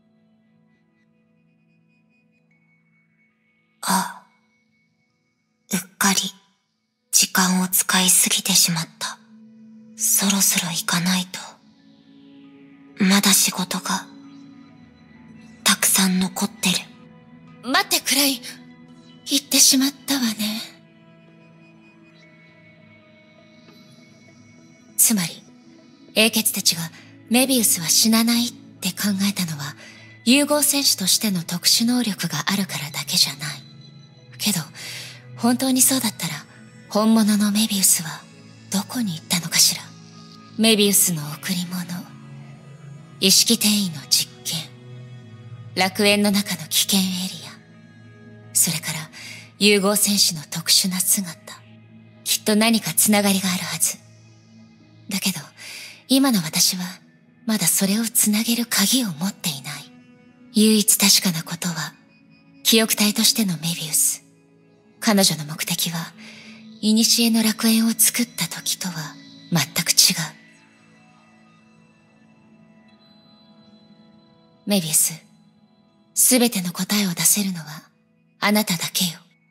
あ、うっかり時間を使いすぎてしまった。 そろそろ行かないと。まだ仕事が、たくさん残ってる。 待ってくらい、言ってしまったわね。つまり、英傑たちがメビウスは死なないって考えたのは、融合戦士としての特殊能力があるからだけじゃない。けど、本当にそうだったら、本物のメビウスはどこに行ったのかしら。メビウスの贈り物、意識転移の実験、楽園の中の危険エリア、それから融合戦士の特殊な姿、きっと何かつながりがあるはず。だけど、今の私はまだそれをつなげる鍵を持っていない。唯一確かなことは、記憶体としてのメビウス。彼女の目的は、古の楽園を作った時とは全く違う。メビウス、すべての答えを出せるのはあなただけよ。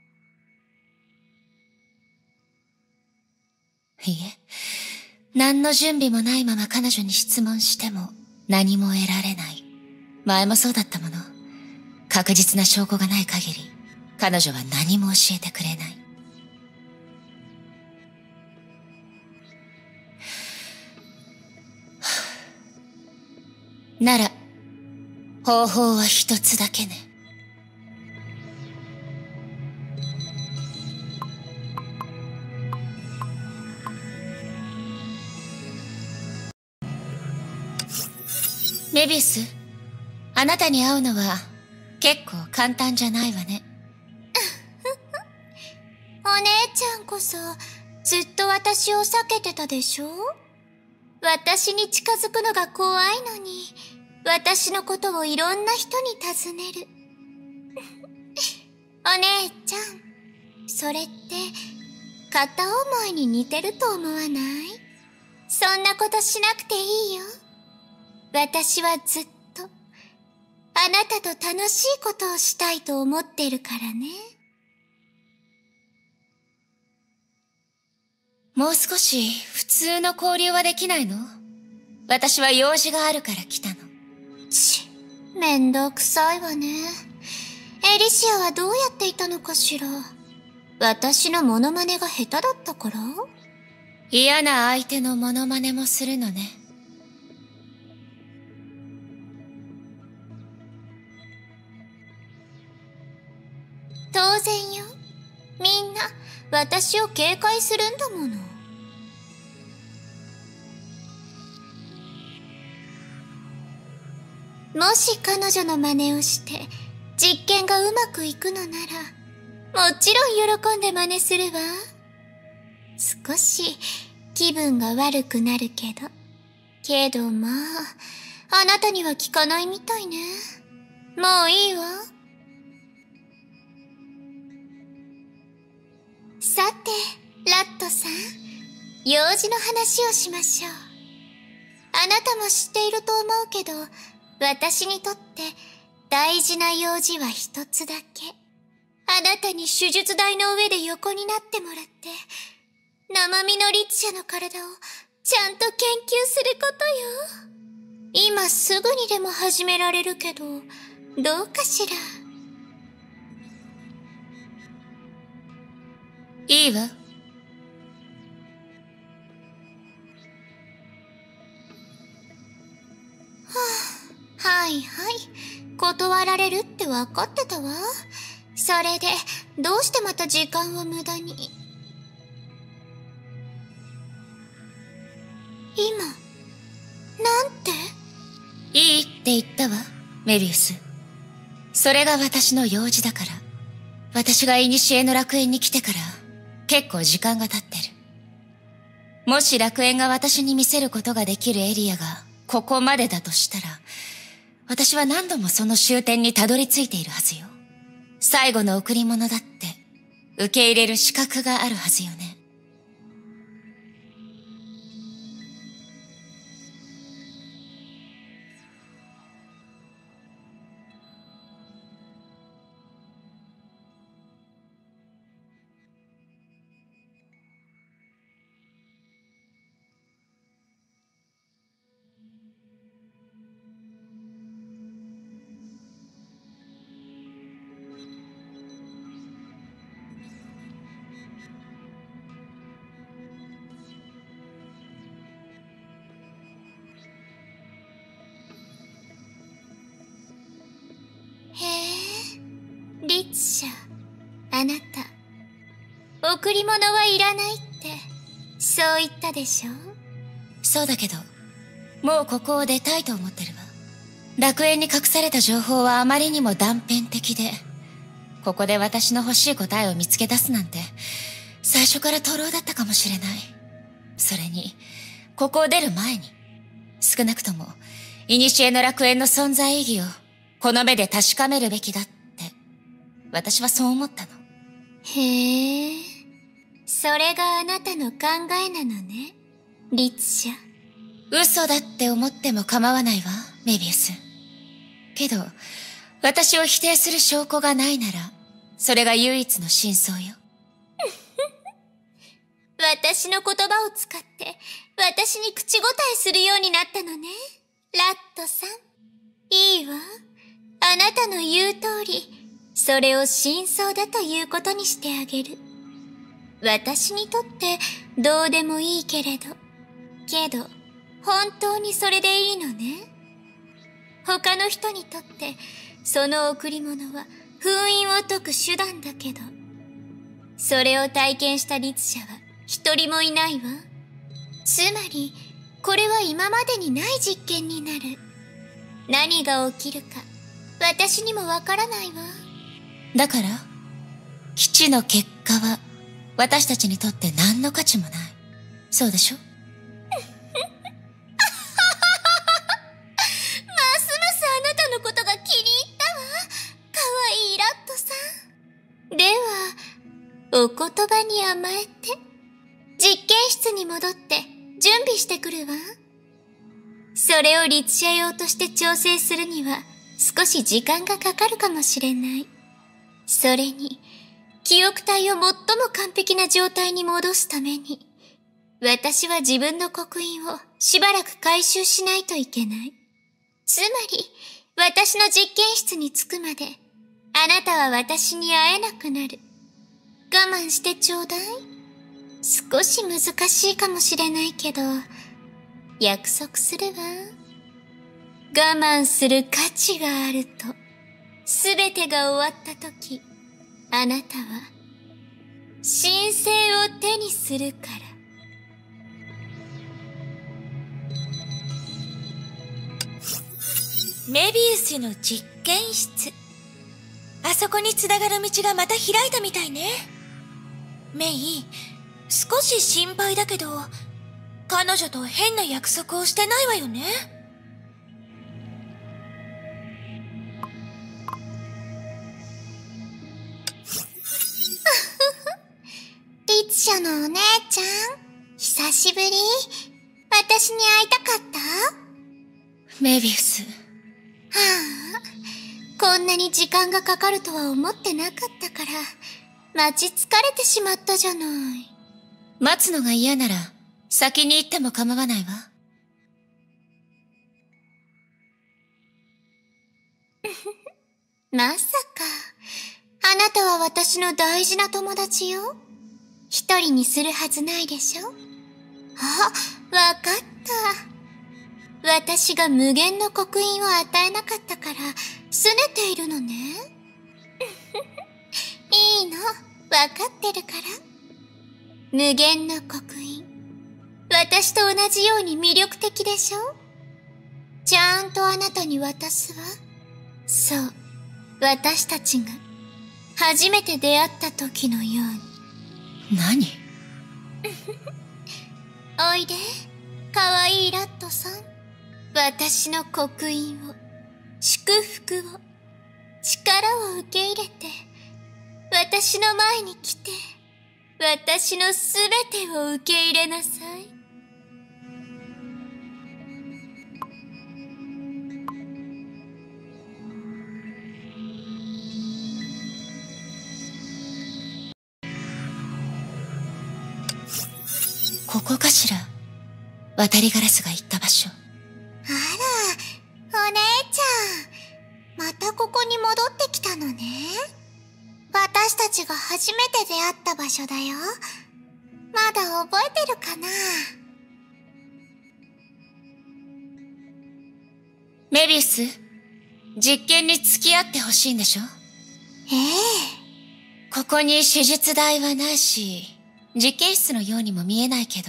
いいえ、何の準備もないまま彼女に質問しても何も得られない。前もそうだったもの。確実な証拠がない限り、彼女は何も教えてくれない。なら、方法は一つだけね。メビウス、あなたに会うのは結構簡単じゃないわね。 お姉ちゃんこそずっと私を避けてたでしょ？私に近づくのが怖いのに、私のことをいろんな人に尋ねる。お姉ちゃん、それって片思いに似てると思わない？そんなことしなくていいよ。私はずっとあなたと楽しいことをしたいと思ってるからね。 もう少し普通の交流はできないの？私は用事があるから来たの。 ち、めんどくさいわね。エリシアはどうやっていたのかしら。私のモノマネが下手だったから？ 嫌な相手のモノマネもするのね。 当然よ。みんな私を警戒するんだもの。もし彼女の真似をして実験がうまくいくのなら、もちろん喜んで真似するわ。少し気分が悪くなるけど。けどまあ、あなたには効かないみたいね。もういいわ。さて、ラットさん、用事の話をしましょう。あなたも知っていると思うけど、私にとって大事な用事は一つだけ。あなたに手術台の上で横になってもらって、生身の律者の体をちゃんと研究することよ。今すぐにでも始められるけど、どうかしら。 いいわ。 はいはい。断られるって分かってたわ。それで、どうしてまた時間を無駄に。今、なんて？ いいって言ったわ、メビウス。それが私の用事だから。私が古の楽園に来てから結構時間が経ってる。もし楽園が私に見せることができるエリアがここまでだとしたら、私は何度もその終点にたどり着いているはずよ。最後の贈り物だって受け入れる資格があるはずよね。 ツ社、あなた、贈り物はいらないって、そう言ったでしょ？ そうだけど、もうここを出たいと思ってるわ。楽園に隠された情報はあまりにも断片的で、ここで私の欲しい答えを見つけ出すなんて、最初から徒労だったかもしれない。それに、ここを出る前に、少なくとも、古の楽園の存在意義を、この目で確かめるべきだって、私はそう思ったの。 へえ、それがあなたの考えなのね、リツ社。 嘘だって思っても構わないわ、メビウス。けど、私を否定する証拠がないなら、それが唯一の真相よ。 私の言葉を使って、私に口答えするようになったのね、ラットさん。いいわ。あなたの言う通り、それを真相だということにしてあげる。私にとってどうでもいいけれど、けど、本当にそれでいいのね。他の人にとって、その贈り物は封印を解く手段だけど、それを体験した律者は一人もいないわ。つまり、これは今までにない実験になる。何が起きるか、私にもわからないわ。 だから、基地の結果は、私たちにとって何の価値もない。そうでしょ？ ますますあなたのことが気に入ったわ。かわいいラットさん。では、お言葉に甘えて、実験室に戻って準備してくるわ。それを律者用として調整するには少し時間がかかるかもしれない。それに、記憶体を最も完璧な状態に戻すために、私は自分の刻印をしばらく回収しないといけない。つまり、私の実験室に着くまで、あなたは私に会えなくなる。我慢してちょうだい。少し難しいかもしれないけど、約束するわ。我慢する価値があると、すべてが終わったとき、あなたは、神聖を手にするから。 メビウスの実験室。あそこに繋がる道がまた開いたみたいね。メイ、少し心配だけど、彼女と変な約束をしてないわよね。 リツ社のお姉ちゃん、久しぶり。私に会いたかった？ メビウス。 はあ、こんなに時間がかかるとは思ってなかったから、待ち疲れてしまったじゃない。 待つのが嫌なら、先に行っても構わないわ。 まさか、あなたは私の大事な友達よ。一人にするはずないでしょ？あ、わかった。私が無限の刻印を与えなかったから、拗ねているのね。いいの、わかってるから。無限の刻印。私と同じように魅力的でしょ？ちゃんとあなたに渡すわ。そう、私たちが初めて出会った時のように。 何？ おいで、かわいいラットさん。私の刻印を、祝福を、力を受け入れて、私の前に来て、私のすべてを受け入れなさい。 ここかしら？渡りガラスが行った場所。 あら、お姉ちゃん。またここに戻ってきたのね。私たちが初めて出会った場所だよ。まだ覚えてるかな？ メビウス、実験に付き合ってほしいんでしょ？ ええ。 ここに手術台はないし、実験室のようにも見えないけど。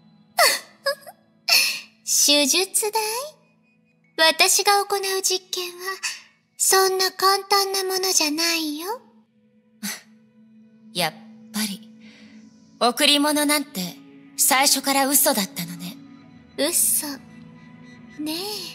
手術台？私が行う実験は、そんな簡単なものじゃないよ。 やっぱり、贈り物なんて最初から嘘だったのね。 嘘。ねえ。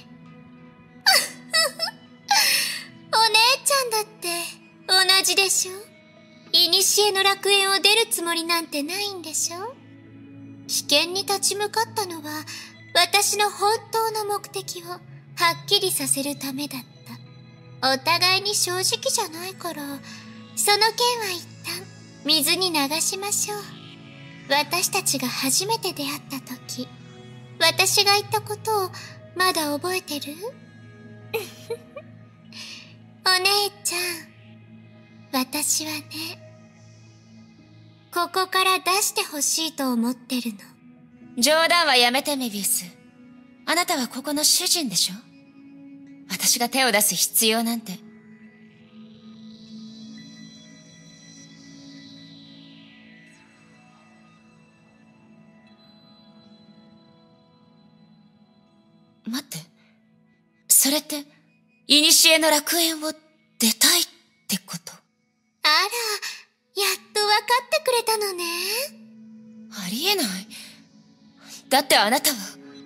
お姉ちゃんだって同じでしょ？古の楽園を出るつもりなんてないんでしょ？危険に立ち向かったのは私の本当の目的をはっきりさせるためだった。お互いに正直じゃないから、その件は一旦水に流しましょう。私たちが初めて出会った時、私が言ったことをまだ覚えてる？お姉ちゃん、私はね、ここから出してほしいと思ってるの。 冗談はやめて、メビウス。あなたはここの主人でしょ？私が手を出す必要なんて。待って。それって、古の楽園を出たいってこと？ あら、やっと分かってくれたのね。 ありえない。だってあなたは。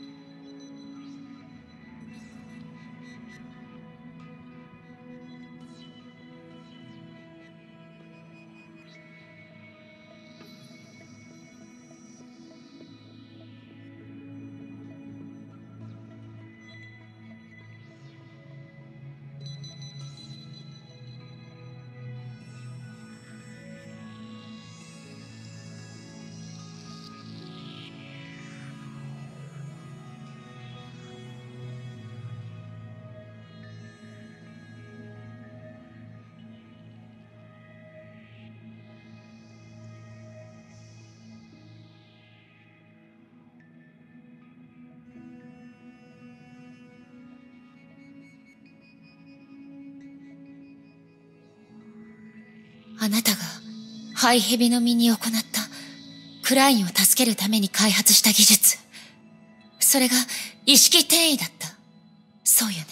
あなたがハイヘビの身に行ったクラインを助けるために開発した技術。それが意識転移だった。そうよね。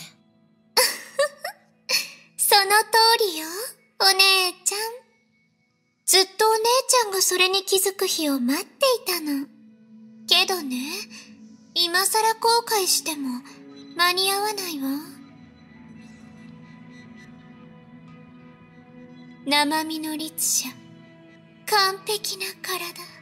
その通りよ、お姉ちゃん。ずっとお姉ちゃんがそれに気づく日を待っていたの。けどね、今さら後悔しても間に合わないわ。生身の律者、完璧な体。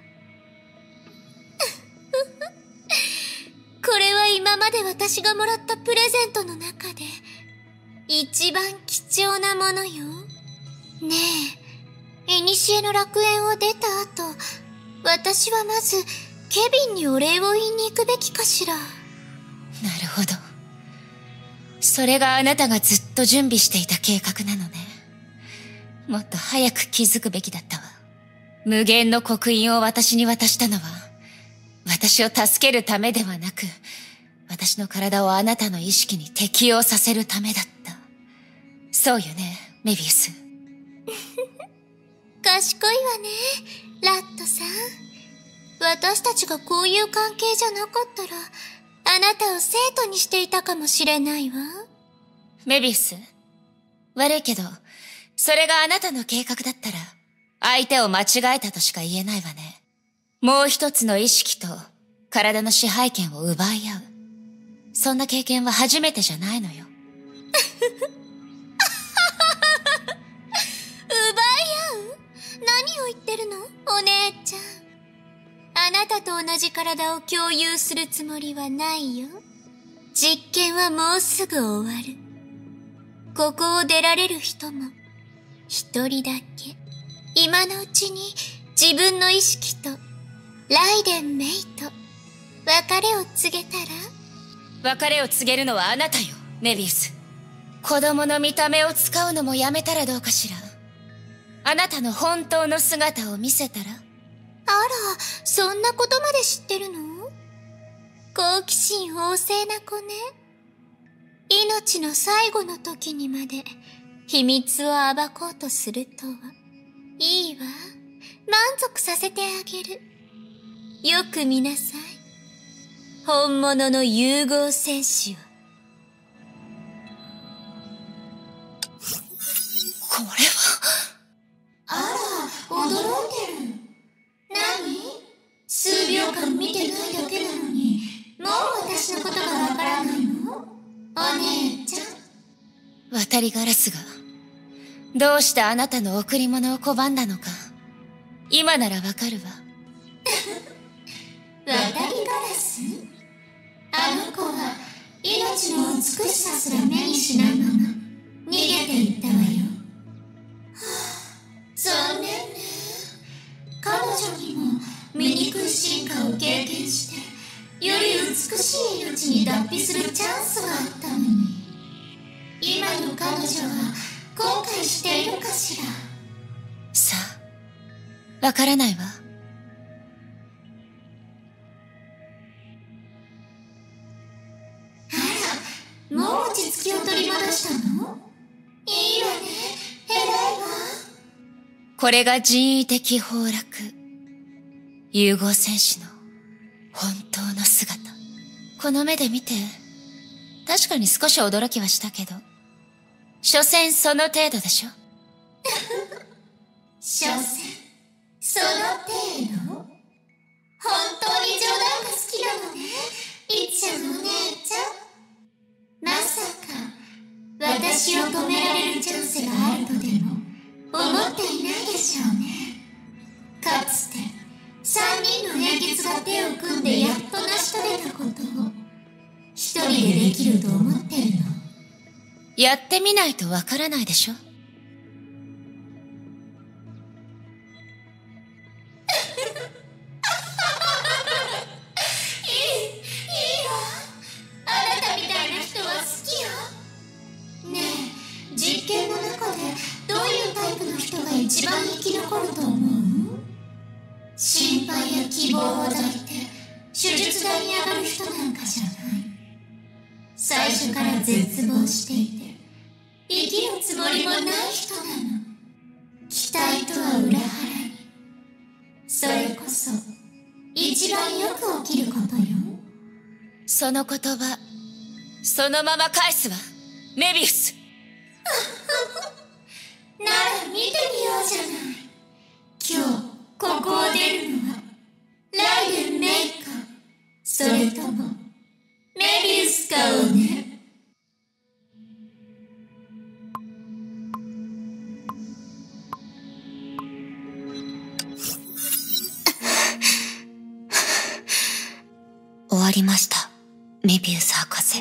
これは今まで私がもらったプレゼントの中で一番貴重なものよ。ねえ、古の楽園を出た後、私はまずケビンにお礼を言いに行くべきかしら。 なるほど。それがあなたがずっと準備していた計画なのね。もっと早く気づくべきだったわ。無限の刻印を私に渡したのは、私を助けるためではなく、私の体をあなたの意識に適応させるためだった。そうよね、メビウス。 賢いわね、ラットさん。私たちがこういう関係じゃなかったら、あなたを生徒にしていたかもしれないわ。 メビウス、悪いけど、それがあなたの計画だったら、相手を間違えたとしか言えないわね。もう一つの意識と体の支配権を奪い合う。そんな経験は初めてじゃないのよ。 奪い合う？何を言ってるの？お姉ちゃん。あなたと同じ体を共有するつもりはないよ。実験はもうすぐ終わる。ここを出られる人も一人だけ今のうちに自分の意識とライデンメイと別れを告げたら？ 別れを告げるのはあなたよ、メビウス。子供の見た目を使うのもやめたらどうかしら。あなたの本当の姿を見せたら？ あら、そんなことまで知ってるの？好奇心旺盛な子ね。命の最後の時にまで秘密を暴こうとするとは。いいわ。満足させてあげる。よく見なさい。本物の融合戦士を。 これは。 あら、驚いてる。何？数秒間見てないだけなのに、もう私のことがわからないの？お姉ちゃん。 渡りガラスが、どうしてあなたの贈り物を拒んだのか、今ならわかるわ。 渡りガラス？あの子は、命の美しさすら目にしないまま、逃げていったわよ。はあ、残念ね。彼女にも醜い進化を経験して、より美しい命に脱皮するチャンスがあったのに、今の彼女は後悔しているかしら。 さあ、わからないわ。 あら、もう落ち着きを取り戻したの？いいわね、偉いわ。 これが人為的崩落。融合戦士の本当の姿。この目で見て、確かに少し驚きはしたけど、所詮その程度でしょ。 所詮、その程度？本当に冗談が好きなのね、いっちゃんのお姉ちゃん。まさか、私を止められるチャンスがあるとでも思っていないでしょうね。かつて、三人の英傑が手を組んでやっと成し遂げたことを、一人でできると思ってるの？ やってみないとわからないでしょ。 一番生き残ると思う？心配や希望を抱いて手術台に上がる人なんかじゃない。最初から絶望していて生きるつもりもない人なの。期待とは裏腹に。それこそ一番よく起きることよ。 その言葉、そのまま返すわ、メビウス。 なら見てみようじゃない。今日ここを出るのはライデンメイか、それともメビウスかをね。 終わりました、メビウス博士。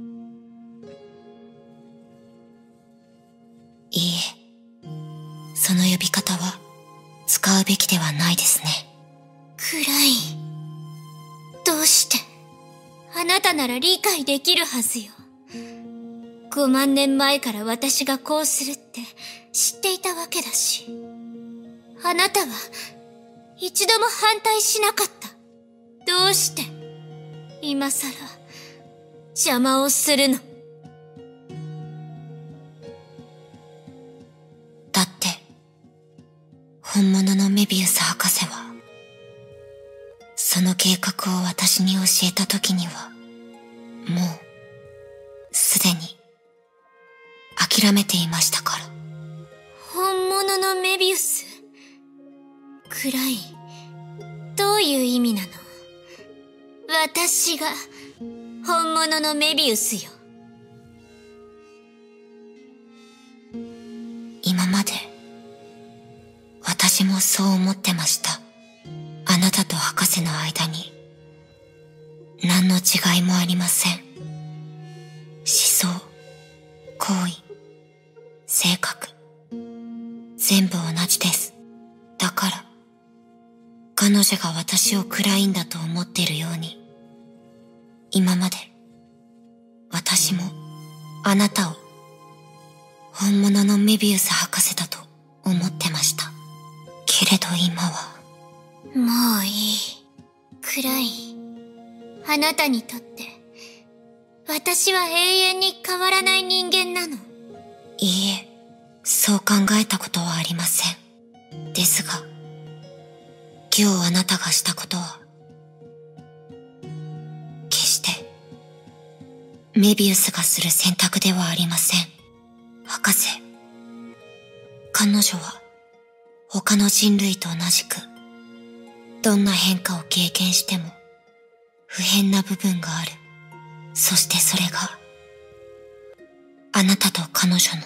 いいえ、その呼び方は使うべきではないですね。 暗い。どうして？あなたなら理解できるはずよ。ごまんねんまえから私がこうするって知っていたわけだし。あなたは一度も反対しなかった。どうして今さら邪魔をするの？ だって本物のメビウス博士はその計画を私に教えた時にはもうすでに諦めていましたから。 本物のメビウス？暗い。どういう意味なの？私が本物のメビウスよ。 今まで私もそう思ってました。あなたと博士の間に何の違いもありません。思想、行為、性格、全部同じです。だから彼女が私を暗いんだと思っているように、今まで私もあなたを本物のメビウス博士だと思ってました。けれど今はもういい。暗い。あなたにとって私は永遠に変わらない人間なの。 いいえ、 そう考えたことはありません。ですが、今日あなたがしたことは、決して、メビウスがする選択ではありません。博士、彼女は、他の人類と同じく、どんな変化を経験しても、不変な部分がある。そしてそれが、あなたと彼女の、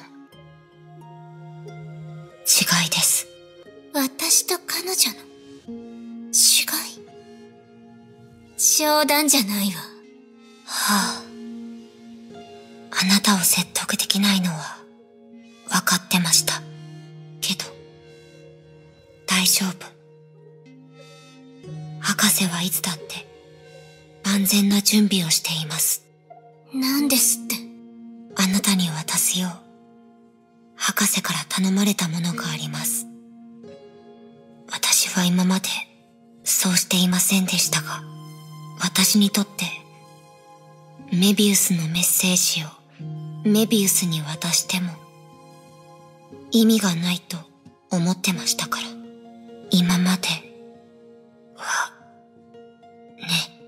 違いです。 私と彼女の、違い？冗談じゃないわ。 はあ、あなたを説得できないのは、わかってました。けど、大丈夫。博士はいつだって、万全な準備をしています。 何ですって？ あなたに渡すよう、博士から頼まれたものがあります。私は今まで、そうしていませんでしたが、私にとって、メビウスのメッセージをメビウスに渡しても、意味がないと思ってましたから。今までは、ね。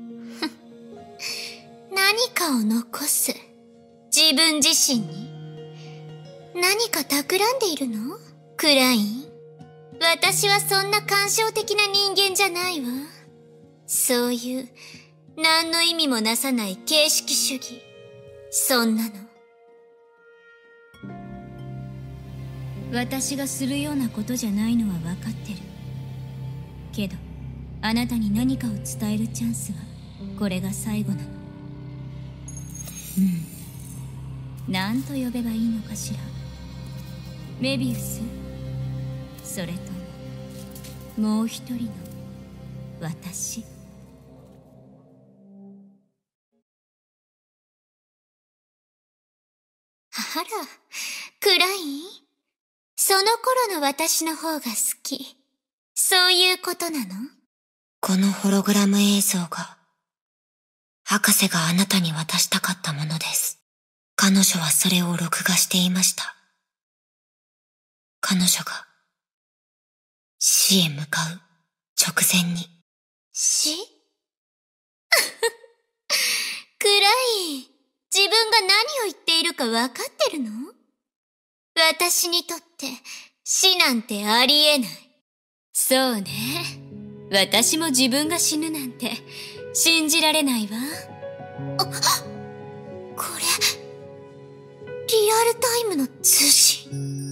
何かを残す。自分自身に。何か企んでいるの？クライン。私はそんな感傷的な人間じゃないわ。そういう、何の意味もなさない形式主義。そんなの。 私がするようなことじゃないのは分かってる。けど、あなたに何かを伝えるチャンスは、これが最後なの。うん。何と呼べばいいのかしら。メビウス？それとも、もう一人の、私。 あら、クライン？その頃の私の方が好き。そういうことなの？ このホログラム映像が、博士があなたに渡したかったものです。彼女はそれを録画していました。彼女が、死へ向かう直前に。 死？クライン、自分が何を言っているかわかってるの？私にとって死なんてありえない。 そうね。私も自分が死ぬなんて信じられないわ。 あ、これ、リアルタイムの通信。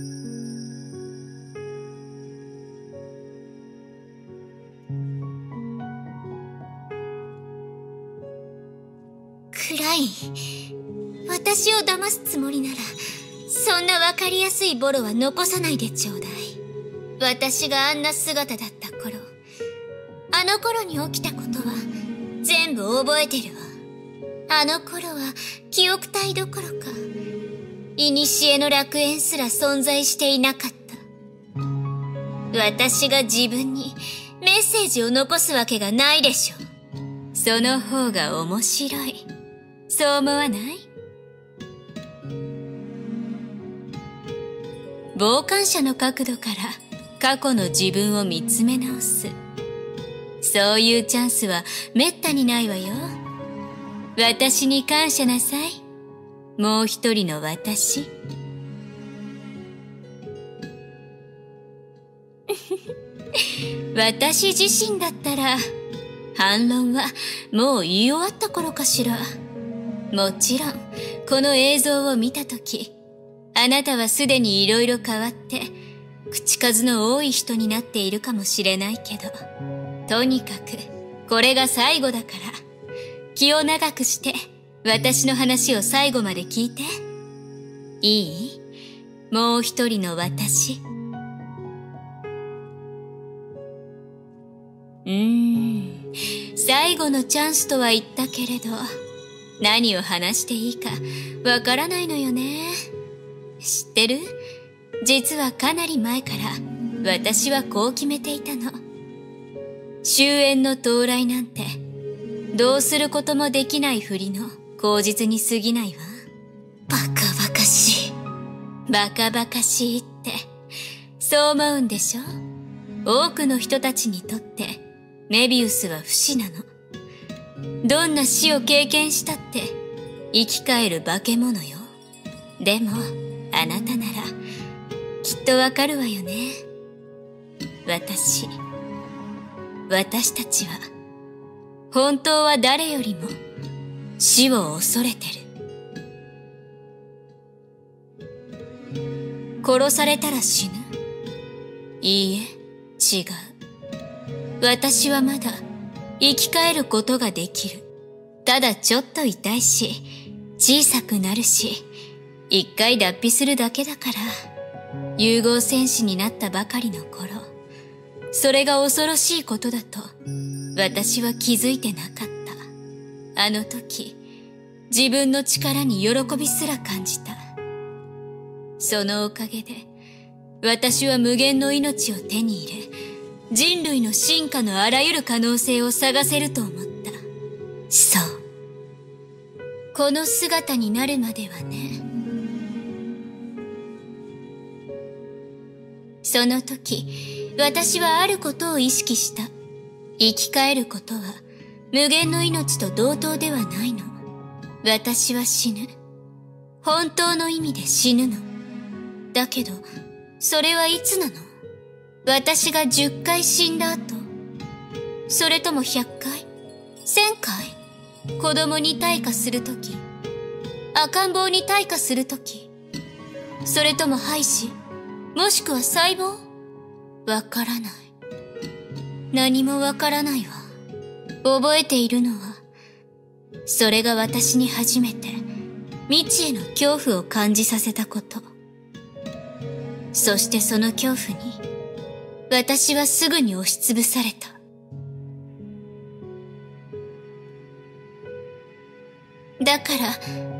クライン、私を騙すつもりなら、そんなわかりやすいボロは残さないでちょうだい。私があんな姿だった頃、あの頃に起きたことは全部覚えてるわ。あの頃は記憶体どころか、古の楽園すら存在していなかった。私が自分にメッセージを残すわけがないでしょ。 その方が面白い。そう思わない？傍観者の角度から過去の自分を見つめ直す。そういうチャンスはめったにないわよ。私に感謝なさい。もう一人の私。私自身だったら、反論はもう言い終わった頃かしら。もちろん、この映像を見たとき、あなたはすでに色々変わって、口数の多い人になっているかもしれないけど、とにかく、これが最後だから、気を長くして、私の話を最後まで聞いて。いい？もう一人の私。うーん、最後のチャンスとは言ったけれど、何を話していいかわからないのよね。知ってる？実はかなり前から私はこう決めていたの。終焉の到来なんて、どうすることもできないふりの口実に過ぎないわ。 バカバカしい。 バカバカしいって、そう思うんでしょ？多くの人たちにとって、メビウスは不死なの。どんな死を経験したって、生き返る化け物よ。でも、あなたなら、きっとわかるわよね。私、私たちは、本当は誰よりも、死を恐れてる。殺されたら死ぬ？いいえ、違う。私はまだ生き返ることができる。ただちょっと痛いし、小さくなるし、一回脱皮するだけだから、融合戦士になったばかりの頃、それが恐ろしいことだと、私は気づいてなかった。あの時、自分の力に喜びすら感じた。そのおかげで、私は無限の命を手に入れ、人類の進化のあらゆる可能性を探せると思った。そう。この姿になるまではね。その時、私はあることを意識した。生き返ることは、無限の命と同等ではないの。私は死ぬ。本当の意味で死ぬの。だけど、それはいつなの？私がじゅっかい死んだ後？それともひゃっかい？せんかい？子供に退化するとき？赤ん坊に退化するとき？それとも胚子？もしくは細胞？わからない。何もわからないわ。覚えているのは、それが私に初めて未知への恐怖を感じさせたこと。そしてその恐怖に、私はすぐに押しつぶされた。だから、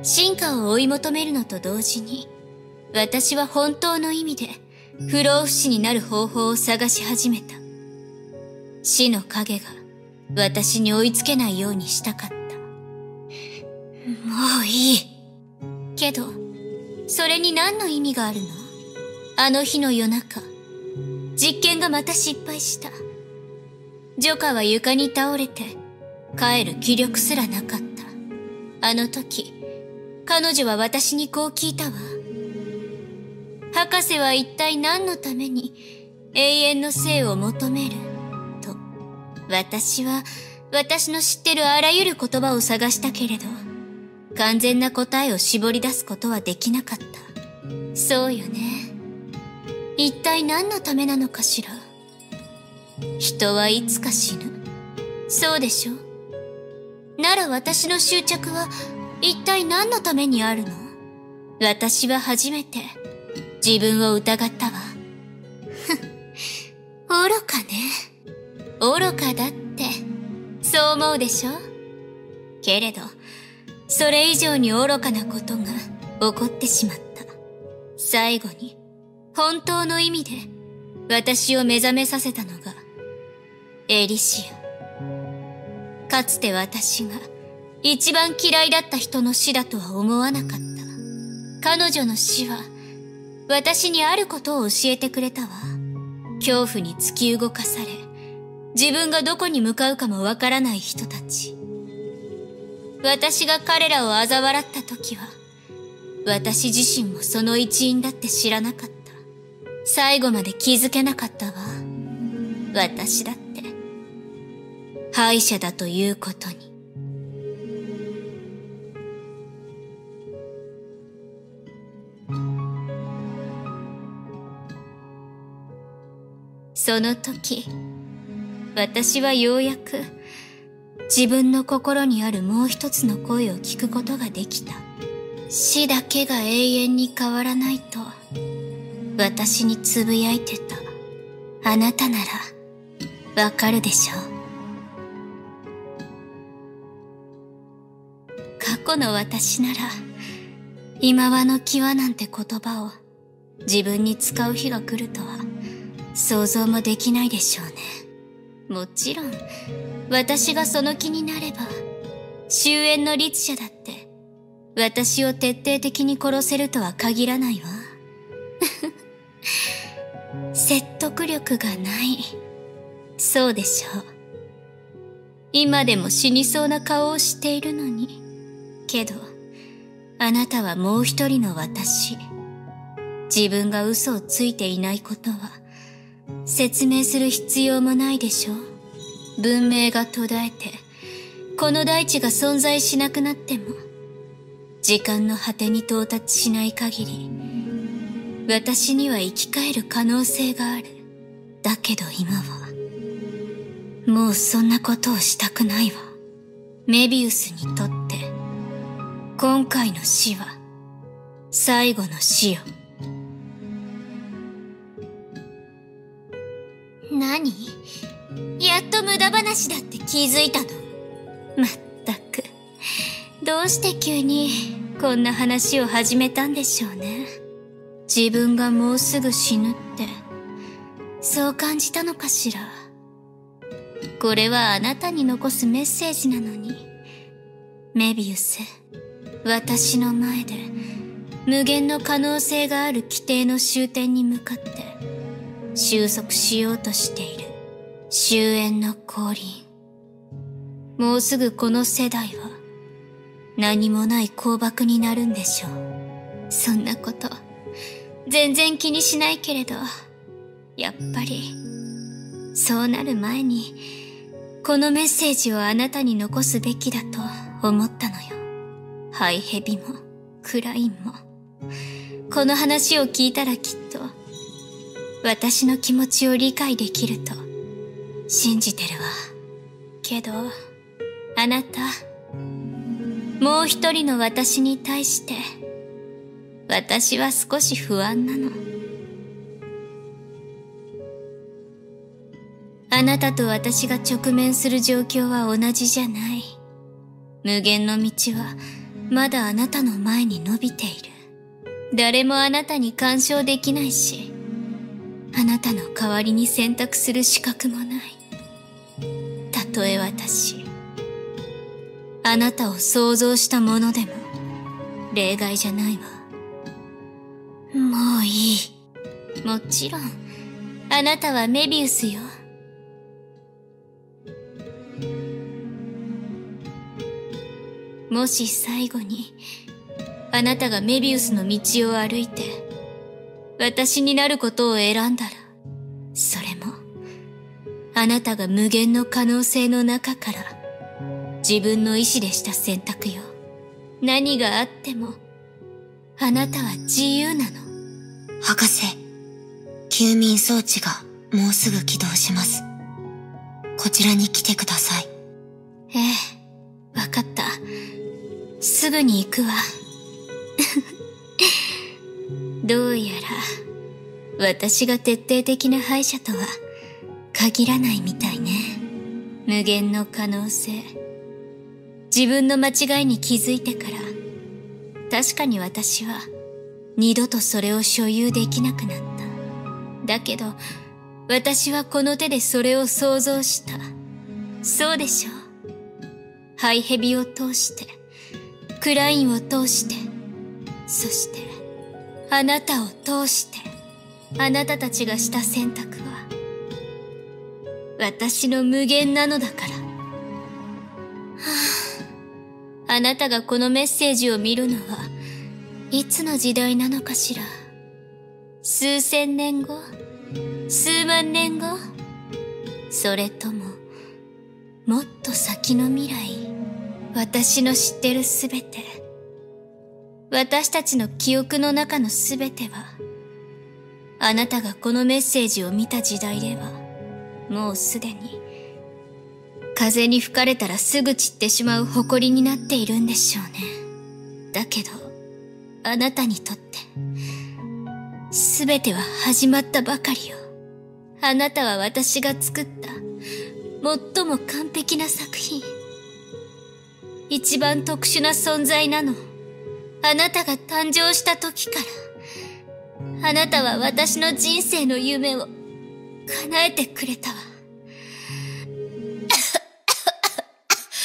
進化を追い求めるのと同時に、私は本当の意味で不老不死になる方法を探し始めた。死の影が私に追いつけないようにしたかった。もういい。けど、それに何の意味があるの？あの日の夜中、実験がまた失敗した。ジョカは床に倒れて、帰る気力すらなかった。あの時、彼女は私にこう聞いたわ。博士は一体何のために永遠の生を求める？と。私は、私の知ってるあらゆる言葉を探したけれど、完全な答えを絞り出すことはできなかった。そうよね。一体何のためなのかしら。人はいつか死ぬ。そうでしょ？なら私の執着は一体何のためにあるの？私は初めて自分を疑ったわ。ふん、愚かね。愚かだって、そう思うでしょ？けれど、それ以上に愚かなことが起こってしまった。最後に、本当の意味で私を目覚めさせたのがエリシア。かつて私が一番嫌いだった人の死だとは思わなかった。彼女の死は私にあることを教えてくれたわ。恐怖に突き動かされ、自分がどこに向かうかもわからない人たち。私が彼らを嘲笑った時は、私自身もその一員だって知らなかった。最後まで気づけなかったわ。私だって、敗者だということに。その時、私はようやく自分の心にあるもう一つの声を聞くことができた。死だけが永遠に変わらないと、私につぶやいてた。あなたなら、わかるでしょう。過去の私なら、今はの際なんて言葉を自分に使う日が来るとは、想像もできないでしょうね。もちろん、私がその気になれば、終焉の律者だって、私を徹底的に殺せるとは限らないわ。 説得力がない。そうでしょう。今でも死にそうな顔をしているのに。けど、あなたはもう一人の私。自分が嘘をついていないことは、説明する必要もないでしょう。文明が途絶えて、この大地が存在しなくなっても、時間の果てに到達しない限り、私には生き返る可能性がある。だけど今は、もうそんなことをしたくないわ。メビウスにとって、今回の死は、最後の死よ。 何？やっと無駄話だって気づいたの？ まったく、どうして急にこんな話を始めたんでしょうね。自分がもうすぐ死ぬって、そう感じたのかしら。これはあなたに残すメッセージなのに。メビウス、私の前で無限の可能性がある規定の終点に向かって収束しようとしている終焉の降臨。もうすぐこの世代は何もない空爆になるんでしょう。そんなこと全然気にしないけれど、やっぱりそうなる前にこのメッセージをあなたに残すべきだと思ったのよ。ハイヘビもクラインもこの話を聞いたらきっと私の気持ちを理解できると信じてるわ。けどあなた、もう一人の私に対して私は少し不安なの。あなたと私が直面する状況は同じじゃない。無限の道はまだあなたの前に伸びている。誰もあなたに干渉できないし、あなたの代わりに選択する資格もない。たとえ私、あなたを想像したものでも例外じゃないわ。もういい。もちろん、あなたはメビウスよ。もし最後に、あなたがメビウスの道を歩いて、私になることを選んだら、それも、あなたが無限の可能性の中から、自分の意志でした選択よ。何があっても、あなたは自由なの。 博士、休眠装置がもうすぐ起動します。こちらに来てください。 ええ、わかった。すぐに行くわ。どうやら、私が徹底的な敗者とは限らないみたいね。無限の可能性。自分の間違いに気づいてから、確かに私は二度とそれを所有できなくなった。だけど、私はこの手でそれを想像した。そうでしょう。ハイヘビを通して、クラインを通して、そして、あなたを通して、あなたたちがした選択は、私の無限なのだから。はあ、あなたがこのメッセージを見るのは、いつの時代なのかしら。数千年後？数万年後？それとも、もっと先の未来？私の知ってるすべて、私たちの記憶の中のすべては、あなたがこのメッセージを見た時代では、もうすでに、風に吹かれたらすぐ散ってしまう埃になっているんでしょうね。だけど、あなたにとって、すべては始まったばかりよ。あなたは私が作った、最も完璧な作品。一番特殊な存在なの。あなたが誕生した時から、あなたは私の人生の夢を叶えてくれたわ。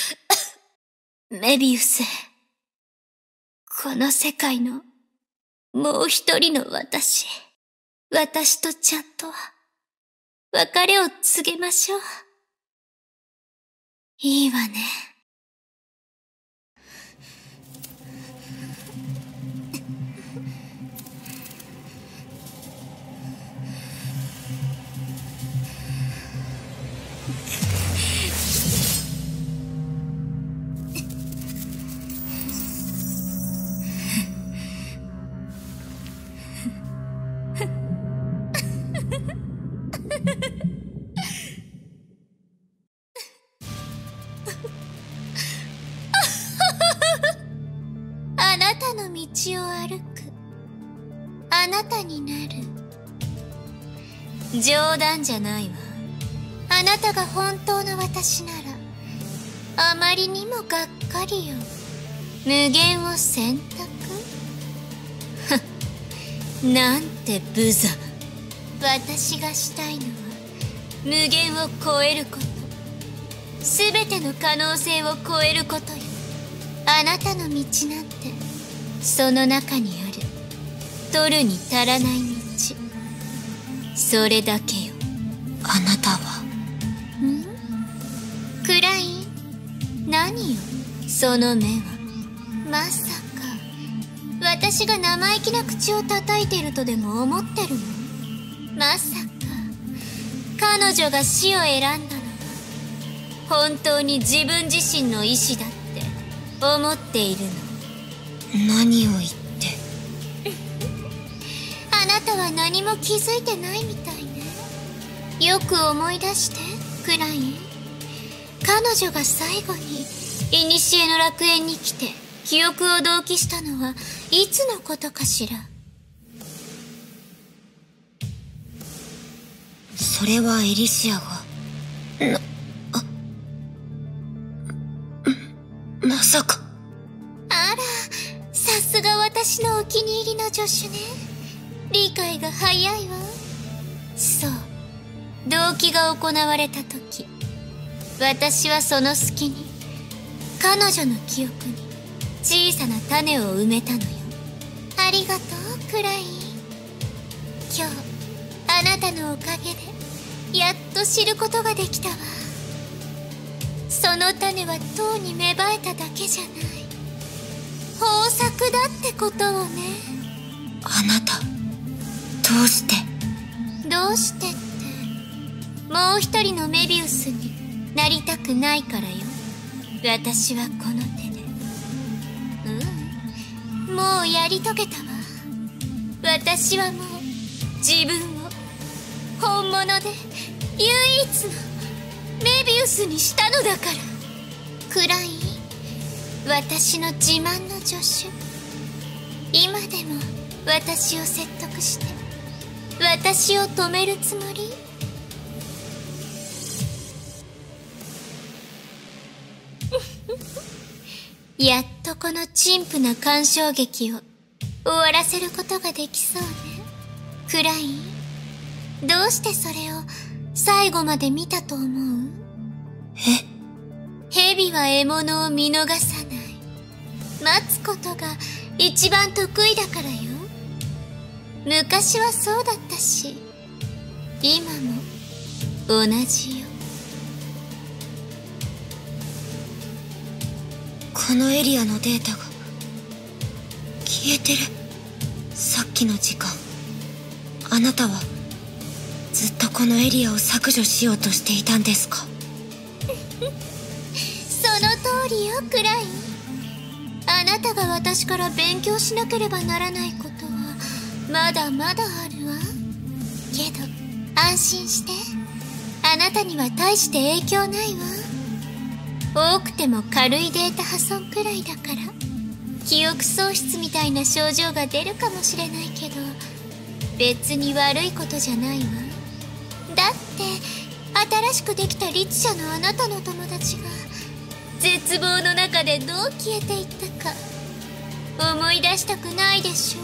メビウス、この世界のもう一人の私、私とちゃんとは、別れを告げましょう。いいわね。 あなたの道を歩く。あなたになる。 冗談じゃないわ。 あなたが本当の私なら、あまりにもがっかりよ。 無限を選択？なんて無様。 私がしたいのは、 無限を超えること。すべての可能性を超えることよ。 あなたの道なんて、 その中にある、取るに足らない道。それだけよ。 あなたは。 ん？クライン？何よ。 その目は。 まさか、私が生意気な口を叩いてるとでも思ってるの？まさか、 彼女が死を選んだのは、本当に自分自身の意志だって思っているの。 何を言って。 あなたは何も気づいてないみたいね。よく思い出して、クライン。彼女が最後に、古の楽園に来て、記憶を同期したのはいつのことかしら。 それはエリシアが、な、あ、まさか。 あら、さすが私のお気に入りの助手ね。理解が早いわ。 そう。同期が行われた時、私はその隙に、彼女の記憶に小さな種を埋めたのよ。 ありがとう、クライン。今日、あなたのおかげで、やっと知ることができたわ。その種はとうに芽生えただけじゃない。豊作だってことをね。 あなた、どうして？ どうしてって、もう一人のメビウスになりたくないからよ。 私はこの手で。 うん、もうやり遂げたわ。私はもう自分を本物で唯一のメビウスにしたのだから。クライン、私の自慢の助手。今でも私を説得して私を止めるつもり？やっとこの陳腐な鑑賞劇を終わらせることができそうね。クライン、どうしてそれを最後まで見たと思う？ え？ 蛇は獲物を見逃さない。待つことが一番得意だからよ。昔はそうだったし、今も同じよ。 このエリアのデータが消えてる。さっきの時間、あなたはずっとこのエリアを削除しようとしていたんですか？ その通りよ、クライン。あなたが私から勉強しなければならないことはまだまだあるわ。けど安心して、あなたには大して影響ないわ。多くても軽いデータ破損くらいだから、記憶喪失みたいな症状が出るかもしれないけど、別に悪いことじゃないわ。だって新しくできた律者のあなたの友達が絶望の中でどう消えていったか思い出したくないでしょ？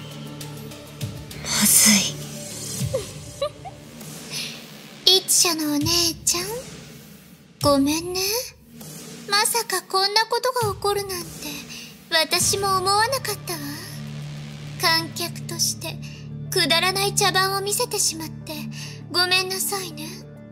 まずい。 律者のお姉ちゃん、ごめんね。まさかこんなことが起こるなんて私も思わなかったわ。 観客としてくだらない茶番を見せてしまってごめんなさいね。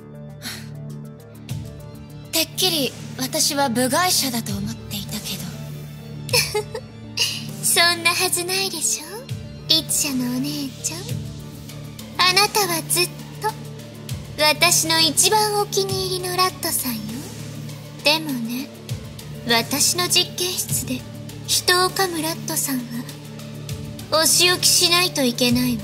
てっきり私は部外者だと思っていたけど。 そんなはずないでしょ、律者のお姉ちゃん。あなたはずっと私の一番お気に入りのラットさんよ。でもね、私の実験室で人を噛むラットさんはお仕置きしないといけないわ。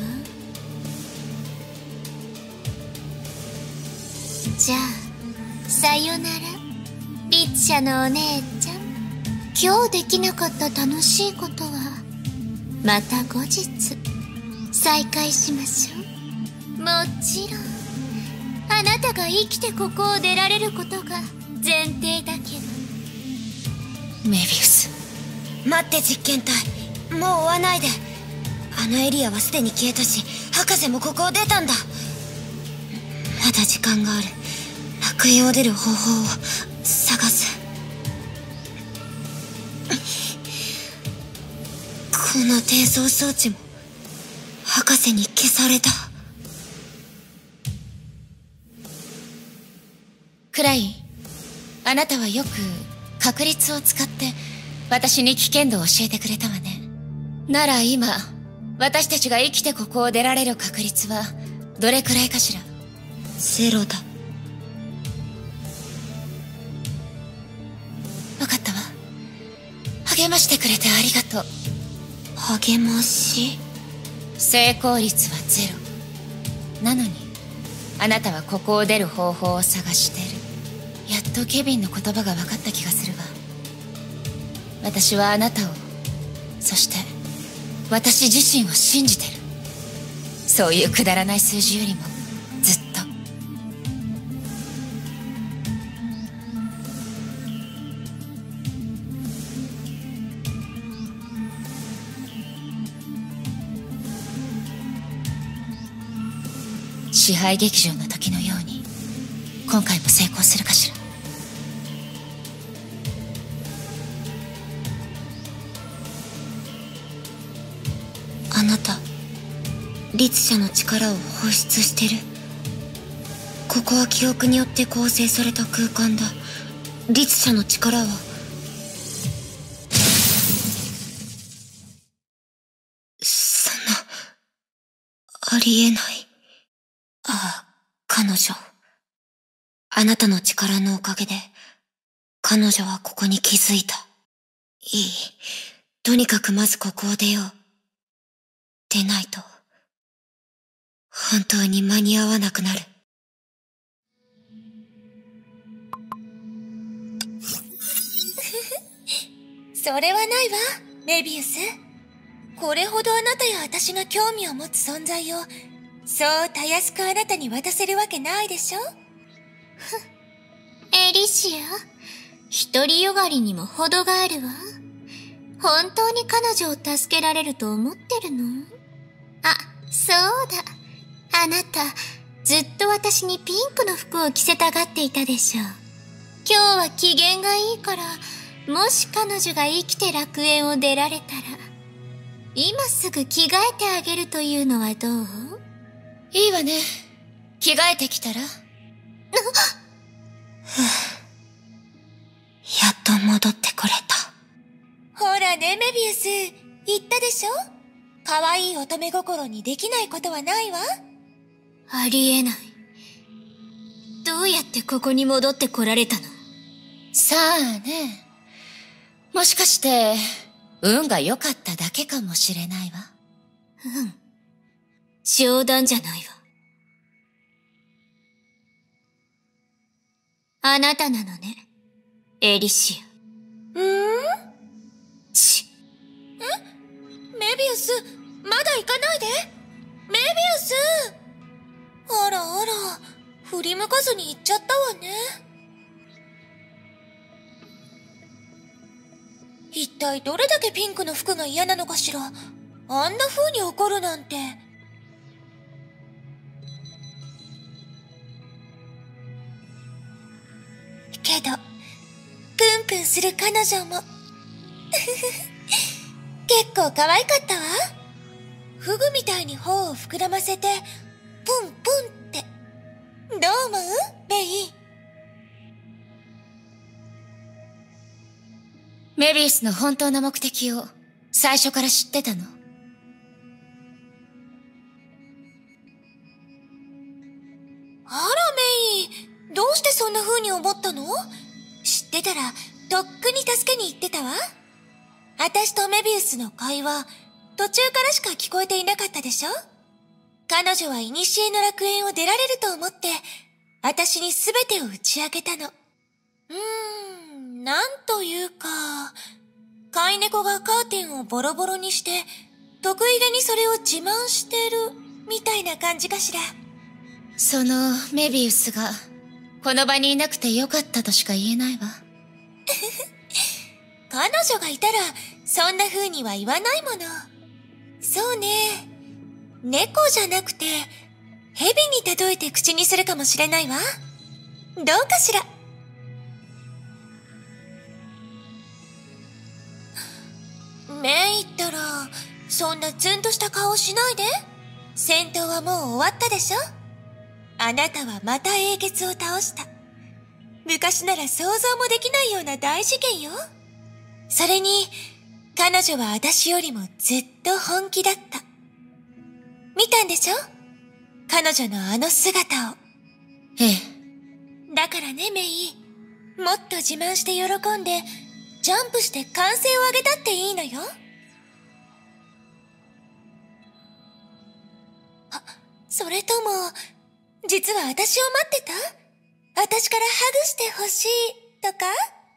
じゃあさよなら、律者のお姉ちゃん。今日できなかった楽しいことはまた後日再開しましょう。もちろんあなたが生きてここを出られることが前提だけど。 メビウス、 待って、実験体。もう追わないで。あのエリアはすでに消えたし、博士もここを出たんだ。まだ時間がある。楽園を出る方法を探す。この転送装置も博士に消された。 クライン、あなたはよく確率を使って私に危険度を教えてくれたわね。なら今私たちが生きてここを出られる確率はどれくらいかしら。 ゼロだ。 分かったわ。励ましてくれてありがとう。 励まし？ 成功率はゼロなのにあなたはここを出る方法を探してる。やっとケビンの言葉が分かった気がするわ。私はあなたを、そして私自身を信じてる。そういうくだらない数字よりもずっと。支配劇場の時のように今回も成功するかしら。 あなた、律者の力を放出してる。ここは記憶によって構成された空間だ。律者の力はそんな、ありえない。ああ、彼女。あなたの力のおかげで彼女はここに気づいた。いい。とにかくまずここを出よう。出ないと本当に間に合わなくなる。 それはないわ、メビウス。これほどあなたや私が興味を持つ存在をそうたやすくあなたに渡せるわけないでしょ。 エリシア、独りよがりにも程があるわ。本当に彼女を助けられると思ってるの？あ、そうだ。あなた、ずっと私にピンクの服を着せたがっていたでしょ。今日は機嫌がいいから、もし彼女が生きて楽園を出られたら、今すぐ着替えてあげるというのはどう？ いいわね。着替えてきたら。 やっと戻ってこれた。 ほらね、メビウス、言ったでしょ？可愛い乙女心にできないことはないわ。 ありえない。どうやってここに戻ってこられたの？ さあね。もしかして、運が良かっただけかもしれないわ。 うん。冗談じゃないわ。あなたなのね、エリシア。 うーん？ ち。 え？メビウス、まだ行かないで。メビウス！あらあら、振り向かずに行っちゃったわね。一体どれだけピンクの服が嫌なのかしら。あんな風に怒るなんて。けど、プンプンする彼女も結構可愛かったわ。 フグみたいに頬を膨らませて、プンプンって。どう思う？メイ。 メビウスの本当の目的を最初から知ってたの？ あらメイ、どうしてそんな風に思ったの？知ってたらとっくに助けに行ってたわ。私とメビウスの会話、途中からしか聞こえていなかったでしょ？彼女は古の楽園を出られると思って、私に全てを打ち明けたの。うーん、なんというか、飼い猫がカーテンをボロボロにして、得意げにそれを自慢してる、みたいな感じかしら。 そのメビウスが、この場にいなくてよかったとしか言えないわ。 彼女がいたら、そんな風には言わないもの。そうね。猫じゃなくて、蛇に例えて口にするかもしれないわ。どうかしら。メイったら、そんなツンとした顔しないで。戦闘はもう終わったでしょ？あなたはまた英傑を倒した。昔なら想像もできないような大事件よ。それに、彼女は私よりもずっと本気だった。見たんでしょ？彼女のあの姿を。 ええ。 だからね、メイ。もっと自慢して喜んで、ジャンプして歓声を上げたっていいのよ。あ、それとも、実は私を待ってた？私からハグしてほしい、とか？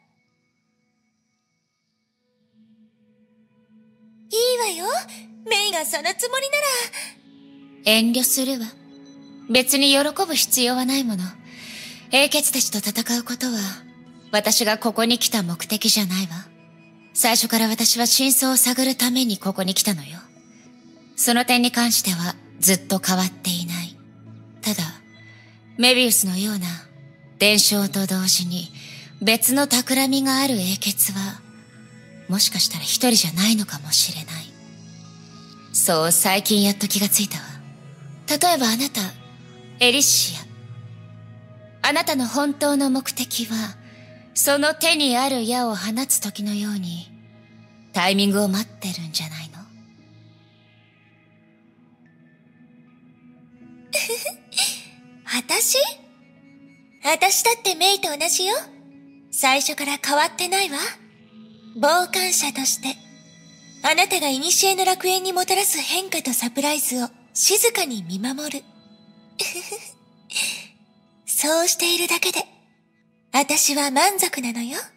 いいわよ。メイがそのつもりなら。 遠慮するわ。別に喜ぶ必要はないもの。英傑たちと戦うことは、私がここに来た目的じゃないわ。最初から私は真相を探るためにここに来たのよ。その点に関してはずっと変わっていない。ただ、メビウスのような伝承と同時に別の企みがある英傑は、もしかしたら一人じゃないのかもしれない。そう最近やっと気がついたわ。例えばあなた、エリシア。あなたの本当の目的は、その手にある矢を放つ時のように、タイミングを待ってるんじゃないの？ 私？私だってメイと同じよ。最初から変わってないわ。傍観者として、あなたが古の楽園にもたらす変化とサプライズを静かに見守る。そうしているだけで、私は満足なのよ。